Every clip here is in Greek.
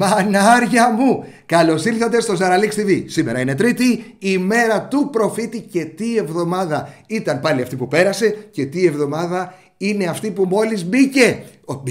Μανάρια μου, καλώς ήρθατε στο Ζαραλίξ TV. Σήμερα είναι Τρίτη, η μέρα του προφήτη. Και τι εβδομάδα ήταν πάλι αυτή που πέρασε, και τι εβδομάδα είναι αυτή που μόλις μπήκε.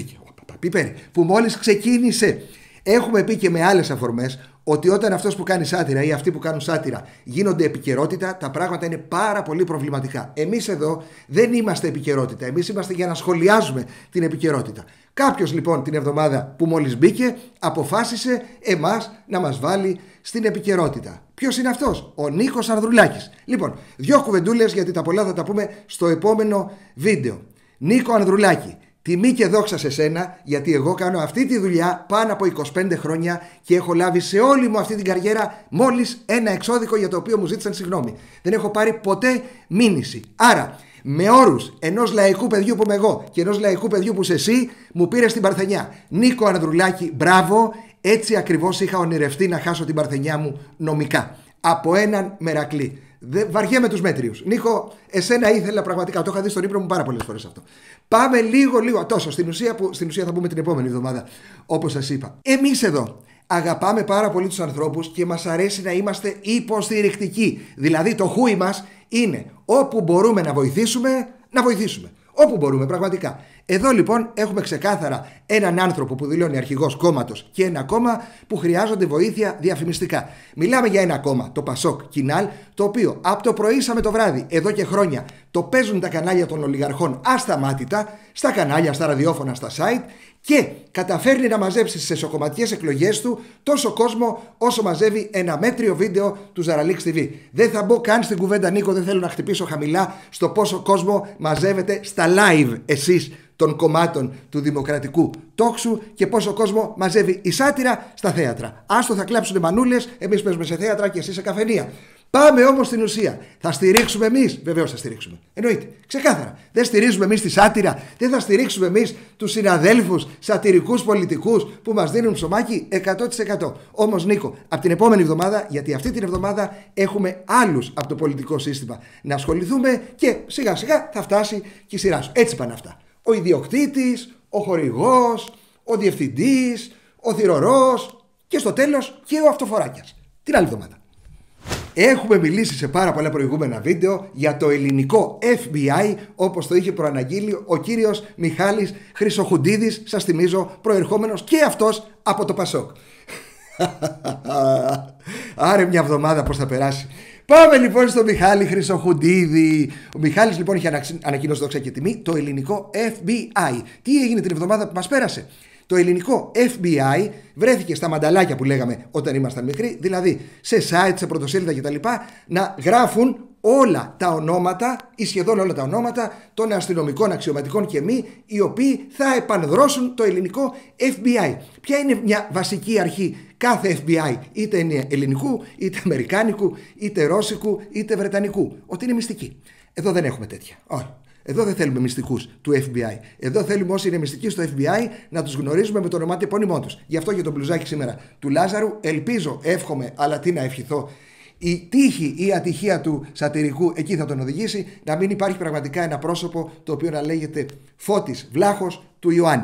Που μόλις ξεκίνησε. Έχουμε πει και με άλλες αφορμές ότι όταν αυτός που κάνει σάτυρα ή αυτοί που κάνουν σάτυρα γίνονται επικαιρότητα, τα πράγματα είναι πάρα πολύ προβληματικά. Εμείς εδώ δεν είμαστε επικαιρότητα. Εμείς είμαστε για να σχολιάζουμε την επικαιρότητα. Κάποιος λοιπόν την εβδομάδα που μόλις μπήκε αποφάσισε εμάς να μας βάλει στην επικαιρότητα. Ποιος είναι αυτός? Ο Νίκος Ανδρουλάκης. Λοιπόν, δύο κουβεντούλες, γιατί τα πολλά θα τα πούμε στο επόμενο βίντεο. Νίκο Ανδρουλάκη, τιμή και δόξα σε σένα, γιατί εγώ κάνω αυτή τη δουλειά πάνω από 25 χρόνια και έχω λάβει σε όλη μου αυτή την καριέρα μόλις ένα εξώδικο για το οποίο μου ζήτησαν συγγνώμη. Δεν έχω πάρει ποτέ μήνυση. Άρα, με όρους ενός λαϊκού παιδιού που είμαι εγώ και ενός λαϊκού παιδιού που είσαι εσύ, μου πήρες την Παρθενιά. Νίκο Ανδρουλάκη, μπράβο, έτσι ακριβώς είχα ονειρευτεί να χάσω την Παρθενιά μου νομικά. Από έναν μερακλή. Βαριέμαι τους μέτριους. Νίκο, εσένα ήθελα πραγματικά. Το είχα δει στον ύπνο μου πάρα πολλές φορές αυτό. Πάμε λίγο τόσο στην ουσία θα πούμε την επόμενη εβδομάδα, όπως σας είπα. Εμείς εδώ αγαπάμε πάρα πολύ τους ανθρώπους και μας αρέσει να είμαστε υποστηρικτικοί. Δηλαδή το χούι μας είναι όπου μπορούμε να βοηθήσουμε, να βοηθήσουμε. Όπου μπορούμε πραγματικά. Εδώ λοιπόν έχουμε ξεκάθαρα έναν άνθρωπο που δηλώνει αρχηγός κόμματος και ένα κόμμα που χρειάζονται βοήθεια διαφημιστικά. Μιλάμε για ένα κόμμα, το Πασόκ Κινάλ, το οποίο από το πρωί σαν το βράδυ, εδώ και χρόνια, το παίζουν τα κανάλια των ολιγαρχών ασταμάτητα, στα κανάλια, στα ραδιόφωνα, στα site, και καταφέρνει να μαζέψει στις εσωκομματιές εκλογές του τόσο κόσμο όσο μαζεύει ένα μέτριο βίντεο του Ζαραλίξ TV. Δεν θα μπω καν στην κουβέντα, Νίκο, δεν θέλω να χτυπήσω χαμηλά στο πόσο κόσμο μαζεύετε στα live εσείς των κομμάτων του δημοκρατικού τόξου και πόσο κόσμο μαζεύει η σάτυρα στα θέατρα. Άστο, θα κλάψουν μανούλες, εμείς παίζουμε σε θέατρα και εσείς σε καφενεία. Πάμε όμως στην ουσία. Θα στηρίξουμε εμείς? Βεβαίως θα στηρίξουμε. Εννοείται. Ξεκάθαρα. Δεν στηρίζουμε εμείς τη σάτυρα, δεν θα στηρίξουμε εμείς τους συναδέλφους σατυρικούς πολιτικούς που μας δίνουν ψωμάκι? 100%. Όμως, Νίκο, από την επόμενη εβδομάδα, γιατί αυτή την εβδομάδα έχουμε άλλους από το πολιτικό σύστημα να ασχοληθούμε και σιγά σιγά θα φτάσει και η σειρά σου. Έτσι πάνε αυτά. Ο ιδιοκτήτης, ο χορηγός, ο διευθυντής, ο θυρωρός και στο τέλος και ο αυτοφοράκιας. Την άλλη εβδομάδα. Έχουμε μιλήσει σε πάρα πολλά προηγούμενα βίντεο για το ελληνικό FBI, όπως το είχε προαναγγείλει ο κύριος Μιχάλης Χρυσοχουντίδης, σας θυμίζω, προερχόμενος και αυτός από το Πασόκ. Άρε μια εβδομάδα πώς θα περάσει. Πάμε λοιπόν στο Μιχάλη Χρυσοχουντίδη. Ο Μιχάλης λοιπόν είχε ανακοινώσει, δόξα και τιμή, το ελληνικό FBI. Τι έγινε την εβδομάδα που μας πέρασε? Το ελληνικό FBI βρέθηκε στα μανταλάκια που λέγαμε όταν ήμασταν μικροί, δηλαδή σε site, σε πρωτοσέλιδα κτλ. Να γράφουν όλα τα ονόματα ή σχεδόν όλα τα ονόματα των αστυνομικών, αξιωματικών και μη, οι οποίοι θα επανδρώσουν το ελληνικό FBI. Ποια είναι μια βασική αρχή κάθε FBI, είτε είναι ελληνικού, είτε αμερικάνικου, είτε ρώσικου, είτε βρετανικού? Ότι είναι μυστική. Εδώ δεν έχουμε τέτοια. Όχι. Εδώ δεν θέλουμε μυστικούς του FBI. Εδώ θέλουμε όσοι είναι μυστικοί στο FBI να τους γνωρίζουμε με το ονοματεπώνυμό τους. Γι' αυτό και το μπλουζάκι σήμερα του Λάζαρου, ελπίζω, εύχομαι, αλλά τι να ευχηθώ, η τύχη ή η ατυχία του σατυρικού εκεί θα τον οδηγήσει, να μην υπάρχει πραγματικά ένα πρόσωπο το οποίο να λέγεται Φώτης Βλάχος του Ιωάννη.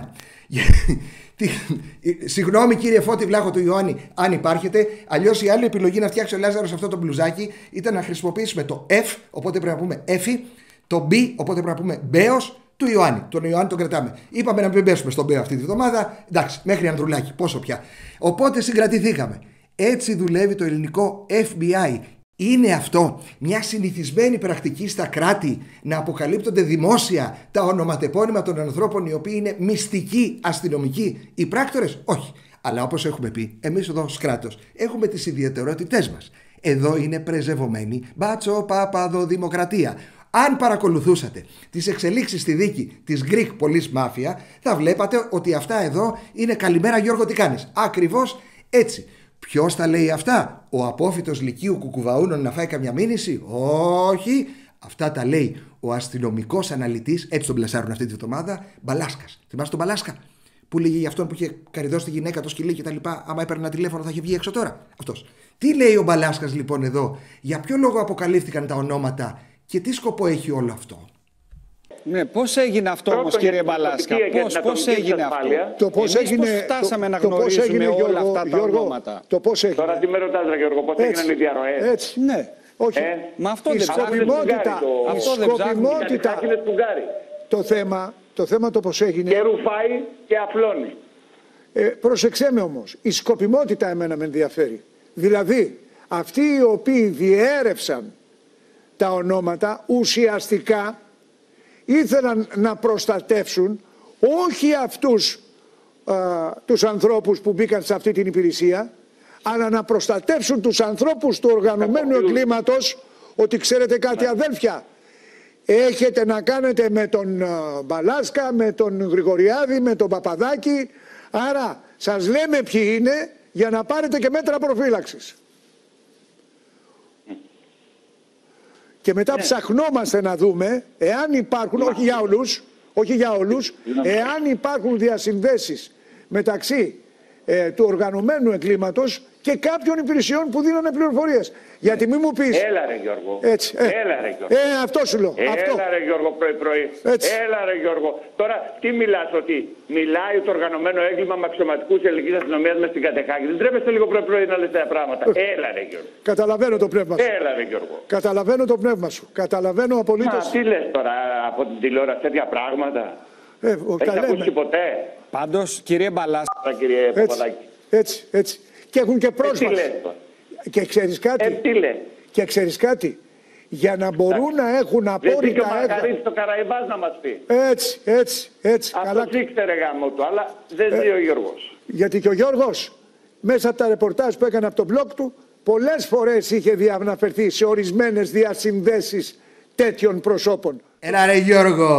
Συγγνώμη κύριε Φώτη Βλάχο του Ιωάννη, αν υπάρχετε. Αλλιώς η άλλη επιλογή να φτιάξει ο Λάζαρος αυτό το μπλουζάκι ήταν να χρησιμοποιήσουμε το F, οπότε πρέπει να πούμε Εφη, το B, οπότε πρέπει να πούμε Μπέος του Ιωάννη. Τον Ιωάννη τον κρατάμε. Είπαμε να μην πέσουμε στον Μπέο αυτή τη βδομάδα. Εντάξει, μέχρι Ανδρουλάκη, πόσο πια. Οπότε συγκρατηθήκαμε. Έτσι δουλεύει το ελληνικό FBI. Είναι αυτό μια συνηθισμένη πρακτική στα κράτη να αποκαλύπτονται δημόσια τα ονοματεπώνυμα των ανθρώπων οι οποίοι είναι μυστικοί αστυνομικοί ή πράκτορες? Όχι. Αλλά όπως έχουμε πει, εμείς εδώ ως κράτος έχουμε τις ιδιαιτερότητές μας. Εδώ είναι πρεζευωμένη μπατσοπαπαδοδημοκρατία. Αν παρακολουθούσατε τις εξελίξεις στη δίκη της Greek Police Mafia, θα βλέπατε ότι αυτά εδώ είναι καλημέρα Γιώργο τι κάνεις. Ακριβώς έτσι. Ποιος τα λέει αυτά? Ο απόφοιτος Λυκείου Κουκουβαούνων να φάει καμιά μήνυση? Όχι. Αυτά τα λέει ο αστυνομικός αναλυτής, έτσι τον πλασάρουν αυτή τη βδομάδα, Μπαλάσκας. Θυμάστε τον Μπαλάσκα που λέγει για αυτόν που είχε καριδώσει τη γυναίκα, το σκυλί κτλ. Άμα έπαιρνε ένα τηλέφωνο θα είχε βγει έξω τώρα. Αυτός. Τι λέει ο Μπαλάσκας λοιπόν εδώ? Για ποιο λόγο αποκαλύφθηκαν τα ονόματα και τι σκοπό έχει όλο αυτό? Ναι, πώς έγινε αυτό όμως, κύριε Μπαλάσκα? Πώς έγινε αυτό? Το πώς έγινε. Πώς φτάσαμε να γνωρίζουμε όλα αυτά τα ονόματα? Το πώς έγινε. Τώρα τι με ρωτάς, Γιώργο, πώς έγιναν οι διαρροές? Έτσι. Ναι. Όχι. Μα αυτό Η δεν σκοπιμότητα. Το θέμα το πώς έγινε. Και ρουφάει και απλώνει. Πρόσεξέ με όμως. Η σκοπιμότητα εμένα με ενδιαφέρει. Δηλαδή, αυτοί οι οποίοι διέρευσαν τα ονόματα ουσιαστικά ήθελαν να προστατεύσουν όχι αυτούς τους ανθρώπους που μπήκαν σε αυτή την υπηρεσία, αλλά να προστατεύσουν τους ανθρώπους του οργανωμένου εγκλήματος. Ότι ξέρετε κάτι, αδέλφια, έχετε να κάνετε με τον Μπαλάσκα, με τον Γρηγοριάδη, με τον Παπαδάκη, άρα σας λέμε ποιοι είναι για να πάρετε και μέτρα προφύλαξης. Και μετά ψαχνόμαστε να δούμε εάν υπάρχουν, όχι για όλους, εάν υπάρχουν διασυνδέσεις μεταξύ του οργανωμένου εγκλήματος και κάποιων υπηρεσιών που δίνανε πληροφορίες. Γιατί μη μου πεις. Έλα ρε Γιώργο. Έτσι. Έλα ρε Γιώργο. Αυτό σου λέω. Έλα ρε Γιώργο πρωί-πρωί. Έλα ρε Γιώργο. Τώρα τι μιλάς, ότι μιλάει το οργανωμένο έγκλημα με αξιωματικούς ελληνικής αστυνομίας μες στην Κατεχάκη? Δεν τρέπεστε λίγο πρωί-πρωί να λες τα πράγματα? Έλα ρε Γιώργο. Καταλαβαίνω το πνεύμα σου. Έλα ρε Γιώργο. Καταλαβαίνω το πνεύμα σου. Καταλαβαίνω απολύτως. Μα τι λες τώρα από την τηλεόραση τέτοια πράγματα? Έχεις ακούσει ποτέ? Πάντως, κύριε Μπαλάσκα. Κύριε Παπαδάκη. Έτσι. Και έχουν και πρόσβαση. Και ξέρεις κάτι. Τι λέει. Και ξέρεις κάτι. Για να μπορούν να έχουν απόρριτα έργα. Δεν είχε ο Μαργαρίτης το Καραϊβάς να μας πει. Έτσι. Αυτό ήξερε γάμο του, αλλά δεν ζει ο Γιώργος. Γιατί και ο Γιώργος, μέσα από τα ρεπορτάζ που έκανε από τον blog του, πολλές φορές είχε διαναφερθεί σε ορισμένες διασυνδέσεις τέτοιων προσώπων. Έλα ρε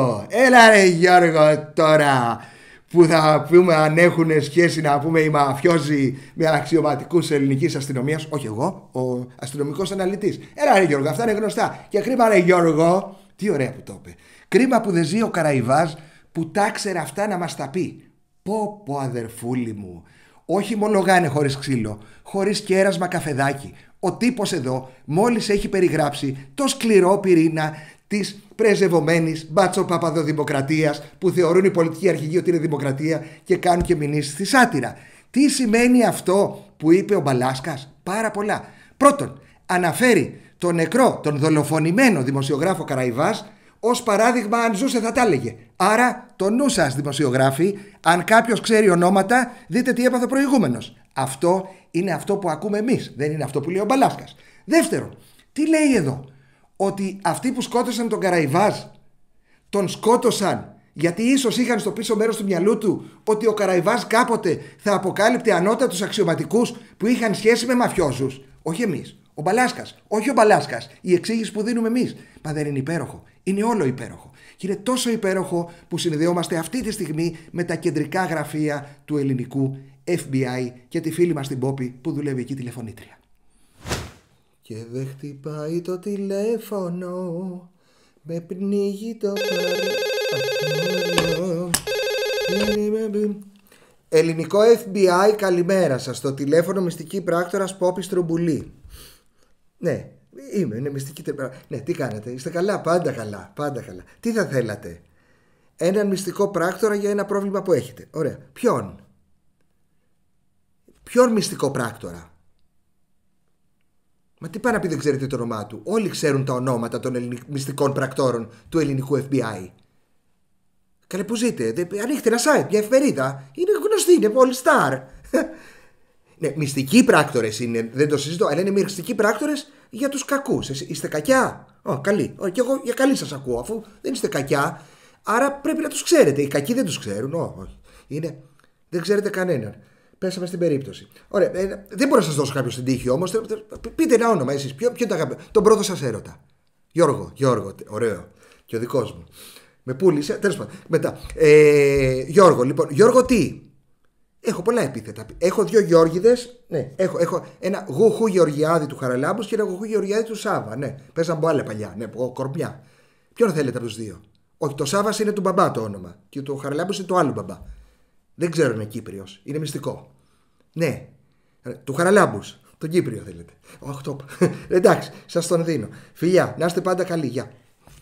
Γιώργο τώρα, που θα πούμε αν έχουν σχέση, να πούμε, οι μαφιόζοι με αξιωματικούς ελληνικής αστυνομίας. Όχι εγώ, ο αστυνομικός αναλυτής. Έλα ρε Γιώργο, αυτά είναι γνωστά. Και κρίμα ρε Γιώργο, τι ωραία που το είπε. Κρίμα που δεν ζει ο Καραϊβάς που τα ξέρε αυτά να μας τα πει. Πω αδερφούλη μου. Όχι μόνο γάνε χωρίς ξύλο, χωρίς κέρασμα καφεδάκι. Ο τύπος εδώ μόλις έχει περιγράψει το σκληρό πυρήνα της πρεζευωμένης μπάτσο-παπαδοδημοκρατίας που θεωρούν οι πολιτικοί αρχηγοί ότι είναι δημοκρατία και κάνουν και μηνύσεις στη σάτυρα. Τι σημαίνει αυτό που είπε ο Μπαλάσκας? Πάρα πολλά. Πρώτον, αναφέρει τον νεκρό, τον δολοφονημένο δημοσιογράφο Καραϊβάς ως παράδειγμα, αν ζούσε θα τα έλεγε. Άρα το νου σας, δημοσιογράφοι, αν κάποιος ξέρει ονόματα, δείτε τι έπαθε ο προηγούμενος. Αυτό είναι αυτό που ακούμε εμείς, δεν είναι αυτό που λέει ο Μπαλάσκας. Δεύτερον, τι λέει εδώ? Ότι αυτοί που σκότωσαν τον Καραϊβάζ τον σκότωσαν γιατί ίσως είχαν στο πίσω μέρος του μυαλού του ότι ο Καραϊβάζ κάποτε θα αποκάλυπτε ανώτατους αξιωματικούς που είχαν σχέση με μαφιόζους. Όχι εμείς. Ο Μπαλάσκας. Όχι ο Μπαλάσκας. Η εξήγηση που δίνουμε εμείς. Μα δεν είναι υπέροχο? Είναι όλο υπέροχο. Και είναι τόσο υπέροχο που συνδεόμαστε αυτή τη στιγμή με τα κεντρικά γραφεία του ελληνικού FBI και τη φίλη μας την Πόπη που δουλεύει εκεί τηλεφωνήτρια. Και δεν χτυπάει το τηλέφωνο, με πνίγει το Ελληνικό FBI, καλημέρα σας. Στο τηλέφωνο μυστική πράκτορας Πόπης Στρομπουλή. Ναι, είναι μυστική πράκτορα. Ναι, τι κάνετε? Είστε καλά? Πάντα καλά, πάντα καλά. Τι θα θέλατε? Έναν μυστικό πράκτορα για ένα πρόβλημα που έχετε. Ωραία. Ποιον μυστικό πράκτορα? Μα τι πάει να πει δεν ξέρετε το όνομά του? Όλοι ξέρουν τα ονόματα των μυστικών πρακτόρων του ελληνικού FBI. Καλέ, που ζείτε? Ανοίχτε ένα site, μια εφημερίδα. Είναι γνωστή, είναι all star. Ναι, μυστικοί πράκτορες είναι, δεν το συζητώ, αλλά είναι μυστικοί πράκτορες για τους κακούς. Είστε κακιά? Καλή. Και εγώ για καλή σας ακούω, αφού δεν είστε κακιά. Άρα πρέπει να τους ξέρετε. Οι κακοί δεν τους ξέρουν. Όχι. Δεν ξέρετε κανέναν. Πέσαμε στην περίπτωση. Ωραία. Δεν μπορώ να σας δώσω κάποιο στην τύχη όμως. Πείτε ένα όνομα εσείς. Ποιο το αγαπάτε? Τον πρώτο σας έρωτα. Γιώργο. Ωραίο. Και ο δικός μου. Με πούλησε. Τέλος πάντων. Μετά. Γιώργο, λοιπόν. Γιώργο τι? Έχω πολλά επίθετα. Έχω δύο Γιώργιδες. Ναι. Έχω ένα Γουχού Γεωργιάδη του Χαραλάμπους και ένα Γουχού Γεωργιάδη του Σάβα. Ναι. Παίζαν από άλλα παλιά. Ναι. Κορμιά. Ποιον θέλετε από τους δύο? Όχι, το Σάβας είναι του μπαμπά το όνομα. Και το Χαραλάμπους είναι του άλλου μπαμπά. Δεν ξέρω, είναι Κύπριος. Είναι μυστικό. Ναι. Του Χαραλάμπους. Τον Κύπριο θέλετε? Όχι, το. Εντάξει, σας τον δίνω. Φιλιά, να είστε πάντα καλοί. Γεια.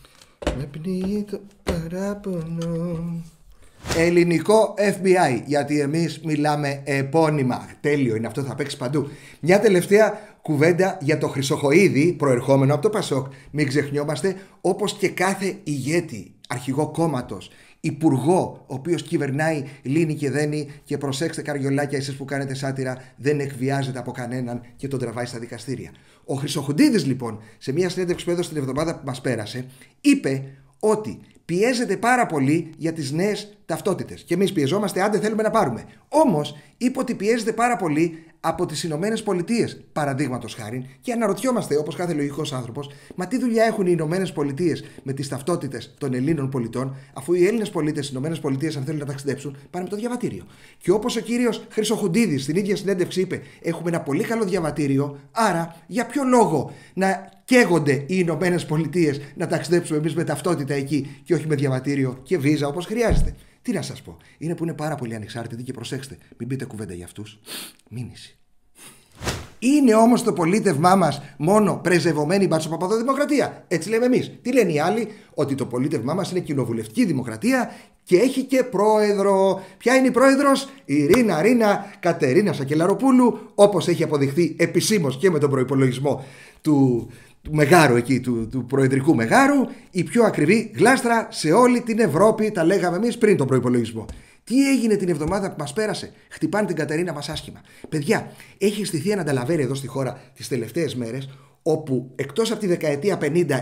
Με πνίγει το παράπονο. Ελληνικό FBI, γιατί εμείς μιλάμε επώνυμα. Τέλειο είναι αυτό, θα παίξει παντού. Μια τελευταία κουβέντα για το Χρυσοχοΐδη, προερχόμενο από το Πασόκ. Μην ξεχνιόμαστε, όπως και κάθε ηγέτη, αρχηγό κόμματος, υπουργό, ο οποίος κυβερνάει, λύνει και δένει, και προσέξτε καριολάκια εσείς που κάνετε σάτυρα, δεν εκβιάζεται από κανέναν και τον τραβάει στα δικαστήρια. Ο Χρυσοχοΐδης λοιπόν, σε μια συνέντευξη που έδωσε την εβδομάδα που μας πέρασε, είπε ότι πιέζεται πάρα πολύ για τις νέες ταυτότητες. Και εμείς πιεζόμαστε, αν δεν θέλουμε να πάρουμε. Όμως, είπε ότι πιέζεται πάρα πολύ από τις Ηνωμένες Πολιτείες, παραδείγματος χάριν, και αναρωτιόμαστε, όπως κάθε λογικός άνθρωπος, μα τι δουλειά έχουν οι Ηνωμένες Πολιτείες με τις ταυτότητες των Ελλήνων πολιτών, αφού οι Έλληνες πολίτες στις Ηνωμένες Πολιτείες, αν θέλουν να ταξιδέψουν, πάνε με το διαβατήριο. Και όπως ο κύριος Χρυσοχουντίδης στην ίδια συνέντευξη είπε, έχουμε ένα πολύ καλό διαβατήριο, άρα για ποιο λόγο να καίγονται οι Ηνωμένες Πολιτείες να ταξιδέψουμε εμείς με ταυτότητα εκεί και όχι με διαβατήριο και βίζα όπως χρειάζεται? Τι να σας πω, είναι που είναι πάρα πολύ ανεξάρτητοι και προσέξτε, μην πείτε κουβέντα για αυτούς. Μήνυση. Είναι όμως το πολίτευμά μας μόνο πρεζευωμένη μπατσοπαπαδοδημοκρατία? Έτσι λέμε εμείς. Τι λένε οι άλλοι? Ότι το πολίτευμά μας είναι κοινοβουλευτική δημοκρατία και έχει και πρόεδρο. Ποια είναι η πρόεδρος? Η Ρίνα Κατερίνα Σακελαροπούλου, όπως έχει αποδειχθεί επισήμως και με τον προϋπολογισμό του μεγάρου εκεί, του προεδρικού μεγάρου, η πιο ακριβή γλάστρα σε όλη την Ευρώπη, τα λέγαμε εμείς πριν τον προϋπολογισμό. Τι έγινε την εβδομάδα που μας πέρασε? Χτυπάνε την Κατερίνα μας άσχημα. Παιδιά, έχει στηθεί ένα νταλαβέρι εδώ στη χώρα τις τελευταίες μέρες, όπου εκτός από τη δεκαετία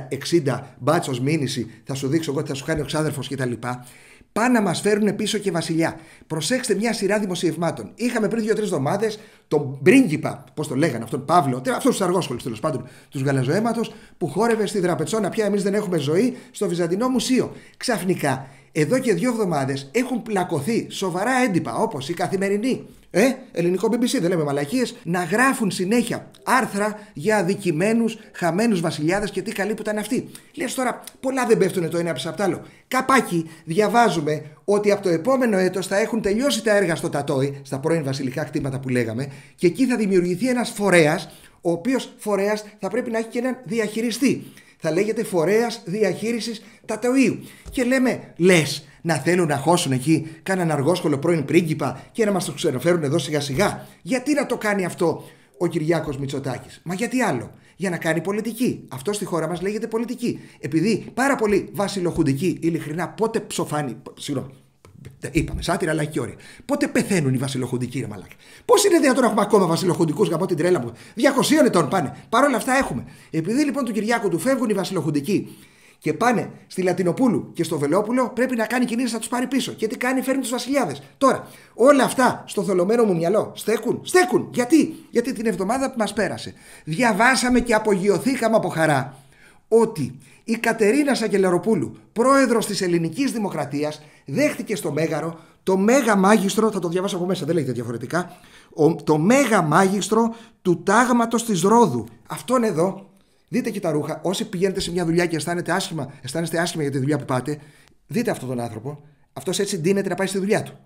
50-60 μπάτσος μήνυση, θα σου δείξω εγώ τι θα σου κάνει ο ξάδερφος κτλ., πάνε να μας φέρουν πίσω και βασιλιά. Προσέξτε μια σειρά δημοσιευμάτων. Είχαμε πριν 2-3 εβδομάδες τον πρίγκιπα, πώς το λέγανε αυτόν, Παύλο, αυτούς τους αργόσχολους τέλος πάντων, τους γαλαζοαίματος, που χόρευε στη Δραπετσόνα. Πια εμείς δεν έχουμε ζωή, στο Βυζαντινό Μουσείο. Ξαφνικά, εδώ και 2 εβδομάδες έχουν πλακωθεί σοβαρά έντυπα, όπως η Καθημερινή, ελληνικό BBC, δεν λέμε μαλακίες, να γράφουν συνέχεια άρθρα για αδικημένους, χαμένους βασιλιάδες και τι καλοί που ήταν αυτοί. Λες τώρα, πολλά δεν πέφτουν το ένα πίσω απ' το άλλο. Καπάκι διαβάζουμε ότι από το επόμενο έτος θα έχουν τελειώσει τα έργα στο Τατόι, στα πρώην βασιλικά κτήματα που λέγαμε, και εκεί θα δημιουργηθεί ένας φορέας, ο οποίος φορέας θα πρέπει να έχει και έναν διαχειριστή. Θα λέγεται Φορέας Διαχείρισης Τατοίου. Και λέμε, λες να θέλουν να χώσουν εκεί κάναν αργόσχολο πρώην πρίγκιπα και να μας το ξενοφέρουν εδώ σιγά σιγά? Γιατί να το κάνει αυτό ο Κυριάκος Μητσοτάκης? Μα γιατί άλλο? Για να κάνει πολιτική. Αυτό στη χώρα μας λέγεται πολιτική. Επειδή πάρα πολύ βασιλοχουντική, ειλικρινά, πότε ψοφάνει. Συγγνώμη. Είπαμε σάτυρα, αλλά έχει και όρια. Πότε πεθαίνουν οι βασιλοχουντικοί, ρε μαλάκα? Πώς είναι δυνατόν να έχουμε ακόμα βασιλοχουντικούς, γαμώ την τρέλα μου? 200 ετών πάνε. Παρ' όλα αυτά έχουμε. Επειδή λοιπόν του Κυριάκου του φεύγουν οι βασιλοχουντικοί και πάνε στη Λατινοπούλου και στο Βελόπουλο, πρέπει να κάνει κινήσεις να τους πάρει πίσω. Και τι κάνει? Φέρνει τους βασιλιάδες. Τώρα, όλα αυτά στο θολωμένο μου μυαλό στέκουν. Γιατί την εβδομάδα που μας πέρασε διαβάσαμε και απογειωθήκαμε από χαρά ότι η Κατερίνα Σακελαροπούλου, πρόεδρος της Ελληνικής Δημοκρατίας, δέχτηκε στο Μέγαρο το μέγα μάγιστρο, θα το διαβάσω από μέσα, δεν λέγεται διαφορετικά, το μέγα μάγιστρο του τάγματος της Ρόδου. Αυτόν εδώ, δείτε και τα ρούχα. Όσοι πηγαίνετε σε μια δουλειά και αισθάνεστε άσχημα για τη δουλειά που πάτε, δείτε αυτόν τον άνθρωπο. Αυτός έτσι ντύνεται να πάει στη δουλειά του.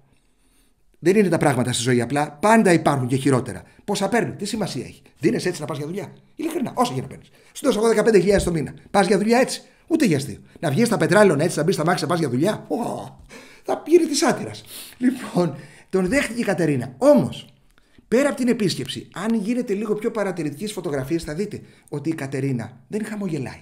Δεν είναι τα πράγματα στη ζωή απλά. Πάντα υπάρχουν και χειρότερα. Πόσα παίρνει, τι σημασία έχει? Δίνεσαι έτσι να πας για δουλειά? Ειλικρινά, όσο και να παίρνεις. Σου δώσω εγώ 15.000 το μήνα. Πας για δουλειά έτσι? Ούτε για αστείο. Να βγεις στα πετράλαινα έτσι, να μπεις στα μάξι, να πας για δουλειά? Θα πήρε τη σάτυρα. Λοιπόν, τον δέχτηκε η Κατερίνα. Όμως, πέρα από την επίσκεψη, αν γίνετε λίγο πιο παρατηρητικές φωτογραφίες, θα δείτε ότι η Κατερίνα δεν χαμογελάει.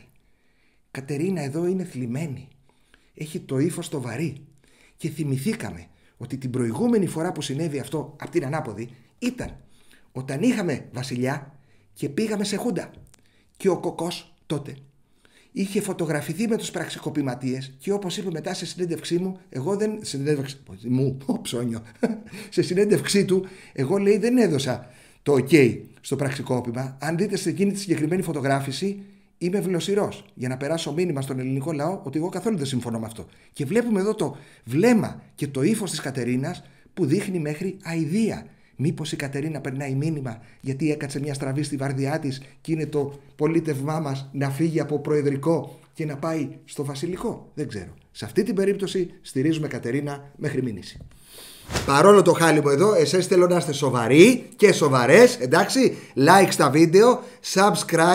Η Κατερίνα εδώ είναι θλιμμένη. Έχει το ύφος το βαρύ. Και θυμηθήκαμε ότι την προηγούμενη φορά που συνέβη αυτό από την ανάποδη ήταν όταν είχαμε βασιλιά και πήγαμε σε χούντα. Και ο Κοκός τότε είχε φωτογραφηθεί με τους πραξικοπηματίες και όπως είπε μετά σε συνέντευξή μου, εγώ δεν. Σε συνέντευξή του, εγώ λέει δεν έδωσα το OK στο πραξικόπημα. Αν δείτε σε εκείνη τη συγκεκριμένη φωτογράφηση, είμαι βλοσιρός για να περάσω μήνυμα στον ελληνικό λαό ότι εγώ καθόλου δεν συμφωνώ με αυτό. Και βλέπουμε εδώ το βλέμμα και το ύφος της Κατερίνας που δείχνει μέχρι αηδία. Μήπως η Κατερίνα περνάει μήνυμα γιατί έκατσε μια στραβή στη βαρδιά της και είναι το πολίτευμά μας να φύγει από προεδρικό και να πάει στο βασιλικό? Δεν ξέρω. Σε αυτή την περίπτωση στηρίζουμε Κατερίνα μέχρι μήνυση. Παρόλο το χάλιμο εδώ, εσείς θέλω να είστε σοβαροί και σοβαρές, εντάξει, like στα βίντεο, subscribe,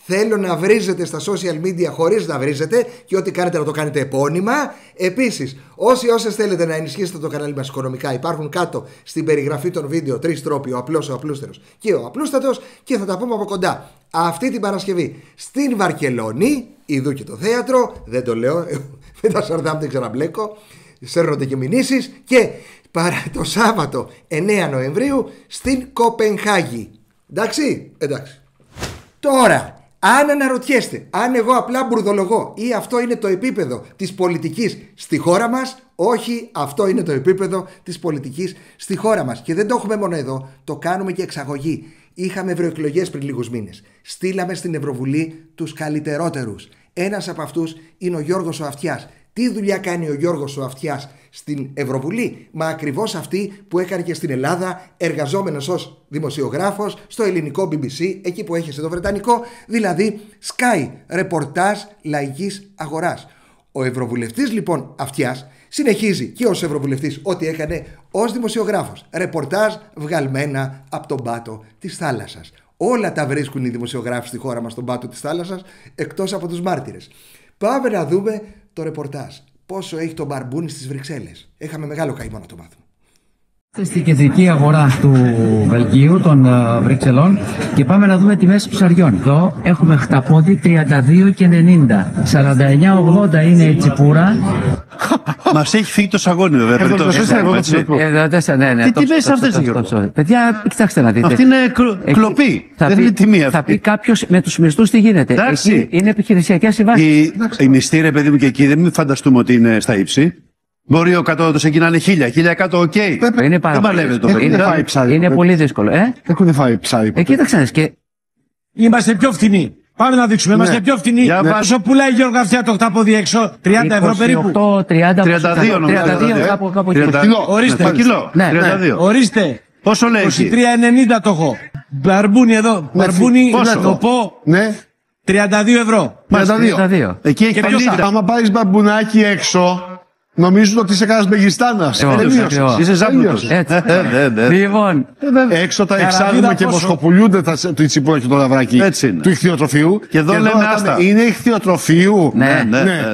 Θέλω να βρίζετε στα social media χωρίς να βρίζετε και ό,τι κάνετε να το κάνετε επώνυμα. Επίσης, όσες θέλετε να ενισχύσετε το κανάλι μας οικονομικά, υπάρχουν κάτω στην περιγραφή των βίντεο 3 τρόποι: ο απλός, ο απλούστερος και ο απλούστατος. Και θα τα πούμε από κοντά αυτή την Παρασκευή στην Βαρκελόνη, ειδού και το θέατρο. Δεν το λέω, με τα Σαρδάμ δεν ξαναμπλέκω. Σέρνονται και μηνύσεις. Και το Σάββατο 9 Νοεμβρίου στην Κοπενχάγη. Εντάξει. Τώρα, αν αναρωτιέστε αν εγώ απλά μπουρδολογώ ή αυτό είναι το επίπεδο της πολιτικής στη χώρα μας, όχι, αυτό είναι το επίπεδο της πολιτικής στη χώρα μας. Και δεν το έχουμε μόνο εδώ, το κάνουμε και εξαγωγή. Είχαμε ευρωεκλογές πριν λίγους μήνες. Στείλαμε στην Ευρωβουλή τους καλύτερότερους. Ένας από αυτούς είναι ο Γιώργος ο Αυτιάς. Τι δουλειά κάνει ο Γιώργος ο Αυτιάς στην Ευρωβουλή? Μα ακριβώς αυτή που έκανε και στην Ελλάδα, εργαζόμενος ως δημοσιογράφος στο ελληνικό BBC, εκεί που έχεσαι το βρετανικό, δηλαδή Sky, ρεπορτάζ λαϊκής αγοράς. Ο Ευρωβουλευτής λοιπόν Αυτιάς συνεχίζει και ως Ευρωβουλευτής ό,τι έκανε ως δημοσιογράφος. Ρεπορτάζ βγαλμένα από τον πάτο της θάλασσας. Όλα τα βρίσκουν οι δημοσιογράφοι στη χώρα μας στον πάτο της θάλασσας, εκτός από τους μάρτυρες. Πάμε να δούμε το ρεπορτάζ. Πόσο έχει το μπαρμπούνι στις Βρυξέλλες. Είχαμε μεγάλο καημό να το μάθουμε. Στην κεντρική αγορά του Βελγίου, των Βρυξελών, και πάμε να δούμε τιμές ψαριών. Εδώ έχουμε χταπόδι 32,90. 49,80 είναι η τσιπούρα. Μας έχει φύγει το σαγόνι, βέβαια. Ναι. Τι τιμές αυτές, Γιώργο? Παιδιά, κοιτάξτε να δείτε. Αυτή είναι κλοπή. Δεν είναι τιμή αυτή. Θα πει κάποιος με τους μισθούς τι γίνεται. Εκεί είναι επιχειρησιακές συμβάσεις. Η μισθή, ρε παιδί μου, και εκεί δεν μην φανταστούμε ότι είναι στα ύψη. Μπορεί ο κατώτατος εκεί να είναι 1.000, 1.100, οκ. Είναι πάρα πολύ. Είναι πολύ δύσκολο. Έχουν φάει ψάρι. Κοίταξε και. Είμαστε πιο φτηνοί. Πάμε να δείξουμε. Είμαστε πιο φτηνοί. Πόσο πουλάει η Γιώργο Αυτιά το χταπόδι έξω? 30 ευρώ περίπου. 32 νομίζω. Κάπου εκεί. Ορίστε. Κιλό. 32. Ορίστε. Πόσο λέει? 23,90 το έχω. Μπαρμπούνι εδώ. Μπαρμπούνι, να το πω. 32 ευρώ. 32. Εκεί έχει 50. Άμα πάρεις μπαρμπουνάκι έξω, νομίζουν ότι είσαι κανένας Μεγιστάνας. Είσαι ζάμπλουτος. Λοιπόν, έξω τα εξάγουμε και μοσχοπουλιούνται το τσιπούρα και το λαβράκι του ιχθυοτροφείου. Και εδώ λένε άστα. Είναι ιχθυοτροφείου. Ναι.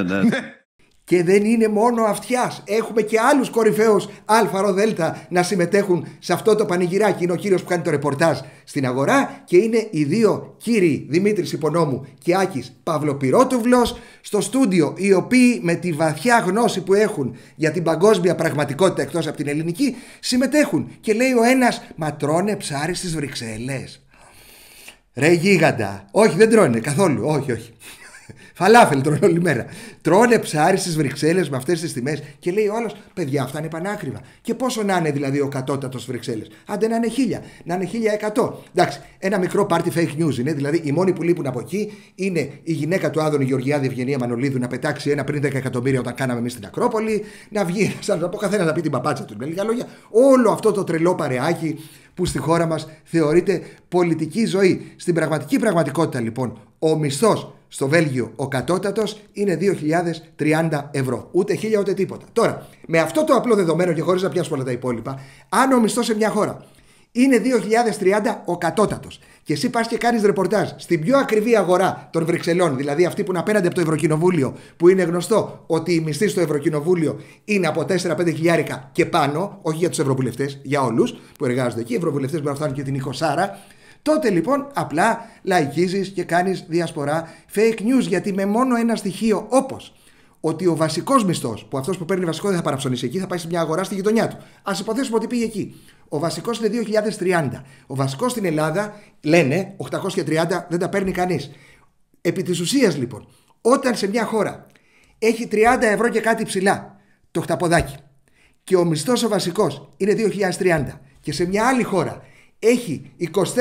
Και δεν είναι μόνο Αυτιάς. Έχουμε και άλλους κορυφαίους ΑΡΔ να συμμετέχουν σε αυτό το πανηγυράκι. Είναι ο κύριος που κάνει το ρεπορτάζ στην αγορά και είναι οι δύο κύριοι Δημήτρης Υπονόμου και Άκης Παυλοπυρότουβλος στο στούντιο, οι οποίοι με τη βαθιά γνώση που έχουν για την παγκόσμια πραγματικότητα εκτός από την ελληνική συμμετέχουν. Και λέει ο ένας, μα τρώνε ψάρι στις Βρυξέλλες? Ρε γίγαντα. Όχι, δεν τρώνε καθόλου. Όχι. Φαλάφελ τρώνε όλη μέρα. Τρώνε ψάρι στις Βρυξέλλες με αυτές τις τιμές. Και λέει ο άλλος, παιδιά, αυτά είναι πανάκριβα. Και πόσο να είναι δηλαδή ο κατώτατος Βρυξέλλες? Άντε να είναι 1.000, να είναι 1.100. Εντάξει, ένα μικρό party fake news είναι. Δηλαδή, οι μόνοι που λείπουν από εκεί είναι η γυναίκα του Άδωνη Γεωργιάδη Ευγενία Μανολίδου να πετάξει ένα πριν 10 εκατομμύρια όταν κάναμε εμείς στην Ακρόπολη. Να βγει ένας από καθένα να πει την παπάτσα του. Με λίγα λόγια, όλο αυτό το τρελό παρεάκι που στη χώρα μας θεωρείται πολιτική ζωή. Στην πραγματική πραγματικότητα, λοιπόν, ο μισθός στο Βέλγιο, ο κατώτατος, είναι 2.030 ευρώ. Ούτε 1.000 ούτε τίποτα. Τώρα, με αυτό το απλό δεδομένο και χωρίς να πιάσουμε όλα τα υπόλοιπα, αν ο μισθός σε μια χώρα είναι 2.030 ο κατώτατος και εσύ πας και κάνεις ρεπορτάζ στην πιο ακριβή αγορά των Βρυξελών, δηλαδή αυτή που είναι απέναντι από το Ευρωκοινοβούλιο, που είναι γνωστό ότι οι μισθοί στο Ευρωκοινοβούλιο είναι από 4-5 χιλιάρικα και πάνω, όχι για τους ευρωβουλευτές, για όλους που εργάζονται εκεί, οι ευρωβουλευτές μπορεί να φτάνουν και την 20. Τότε λοιπόν απλά λαϊκίζεις και κάνεις διασπορά fake news, γιατί με μόνο ένα στοιχείο όπως ότι ο βασικός μισθός, που αυτός που παίρνει βασικό δεν θα παραψωνίσει εκεί, θα πάει σε μια αγορά στη γειτονιά του. Ας υποθέσουμε ότι πήγε εκεί. Ο βασικός είναι 2.030. Ο βασικός στην Ελλάδα, λένε, 830 δεν τα παίρνει κανείς. Επί της ουσίας λοιπόν, όταν σε μια χώρα έχει 30 ευρώ και κάτι ψηλά το χταποδάκι και ο μισθός ο βασικός είναι 2.030 και σε μια άλλη χώρα έχει 24, 25, 26, 27,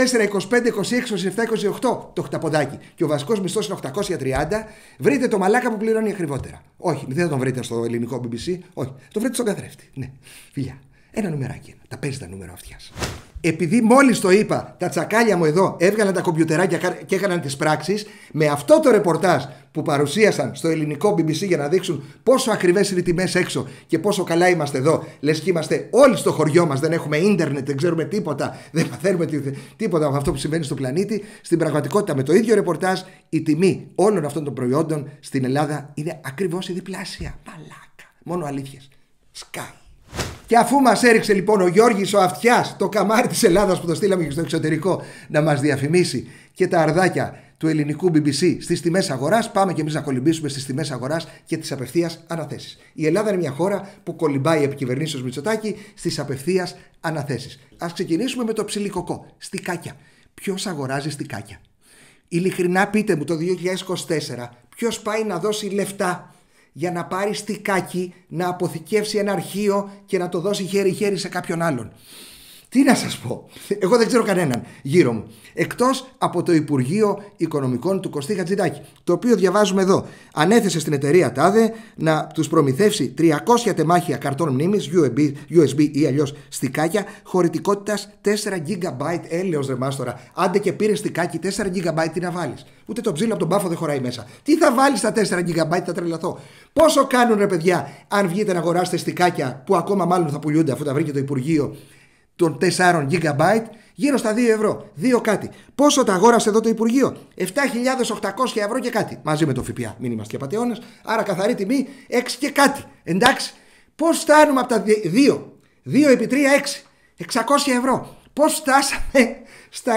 28 το χταποδάκι και ο βασικός μισθός είναι 830, βρείτε το μαλάκα που πληρώνει ακριβότερα. Όχι, δεν θα τον βρείτε στο ελληνικό BBC, όχι, το βρείτε στον καθρέφτη. Ναι, φιλιά. Ένα νουμεράκι. Τα παίζει τα νούμερα αυτιάς. Επειδή μόλις το είπα, τα τσακάλια μου εδώ έβγαλαν τα κομπιουτεράκια και έκαναν τις πράξεις, με αυτό το ρεπορτάζ που παρουσίασαν στο ελληνικό BBC για να δείξουν πόσο ακριβές είναι οι τιμές έξω και πόσο καλά είμαστε εδώ, λες και είμαστε όλοι στο χωριό μας, δεν έχουμε ίντερνετ, δεν ξέρουμε τίποτα, δεν μαθαίνουμε τίποτα από αυτό που συμβαίνει στο πλανήτη. Στην πραγματικότητα, με το ίδιο ρεπορτάζ, η τιμή όλων αυτών των προϊόντων στην Ελλάδα είναι ακριβώς η διπλάσια. Μαλάκα. Μόνο αλήθειες. Σκάει. Και αφού μας έριξε λοιπόν ο Γιώργης ο Αυτιάς, το καμάρι της Ελλάδας που το στείλαμε και στο εξωτερικό να μας διαφημίσει, και τα αρδάκια του ελληνικού BBC στις τιμές αγοράς, πάμε και εμείς να κολυμπήσουμε στις τιμές αγοράς και τις απευθείας αναθέσεις. Η Ελλάδα είναι μια χώρα που κολυμπάει επί κυβερνήσεως Μητσοτάκη στις απευθείας αναθέσεις. Ας ξεκινήσουμε με το ψιλικοκό. Στικάκια. Ποιος αγοράζει στικάκια? Ειλικρινά πείτε μου, το 2024 ποιος πάει να δώσει λεφτά για να πάρει στικάκι, να αποθηκεύσει ένα αρχείο και να το δώσει χέρι-χέρι σε κάποιον άλλον? Τι να σας πω, εγώ δεν ξέρω κανέναν γύρω μου, εκτός από το Υπουργείο Οικονομικών του Κωστή Χατζηδάκη, το οποίο διαβάζουμε εδώ. Ανέθεσε στην εταιρεία ΤΑΔΕ να τους προμηθεύσει 300 τεμάχια καρτών μνήμης, USB ή αλλιώς στικάκια, χωρητικότητας 4 GB. Έλεος ρε μάστορα, άντε και πήρε στικάκι 4 GB, τι να βάλεις? Ούτε το ψήλο από τον μπάφο δεν χωράει μέσα. Τι θα βάλεις στα 4 GB, θα τρελαθώ. Πόσο κάνουν ρε παιδιά, αν βγείτε να αγοράσετε στικάκια που ακόμα μάλλον θα πουλιούνται αφού τα βρήκε το Υπουργείο, των 4 GB, γύρω στα 2 ευρώ. 2 κάτι. Πόσο τα αγόρασε εδώ το Υπουργείο? 7.800 ευρώ και κάτι. Μαζί με το ΦΠΑ. Μην είμαστε και απατεώνες. Άρα καθαρή τιμή 6 και κάτι. Εντάξει. Πώς φτάνουμε από τα 2 επί 3, 6. 600 ευρώ. Πώς φτάσαμε στα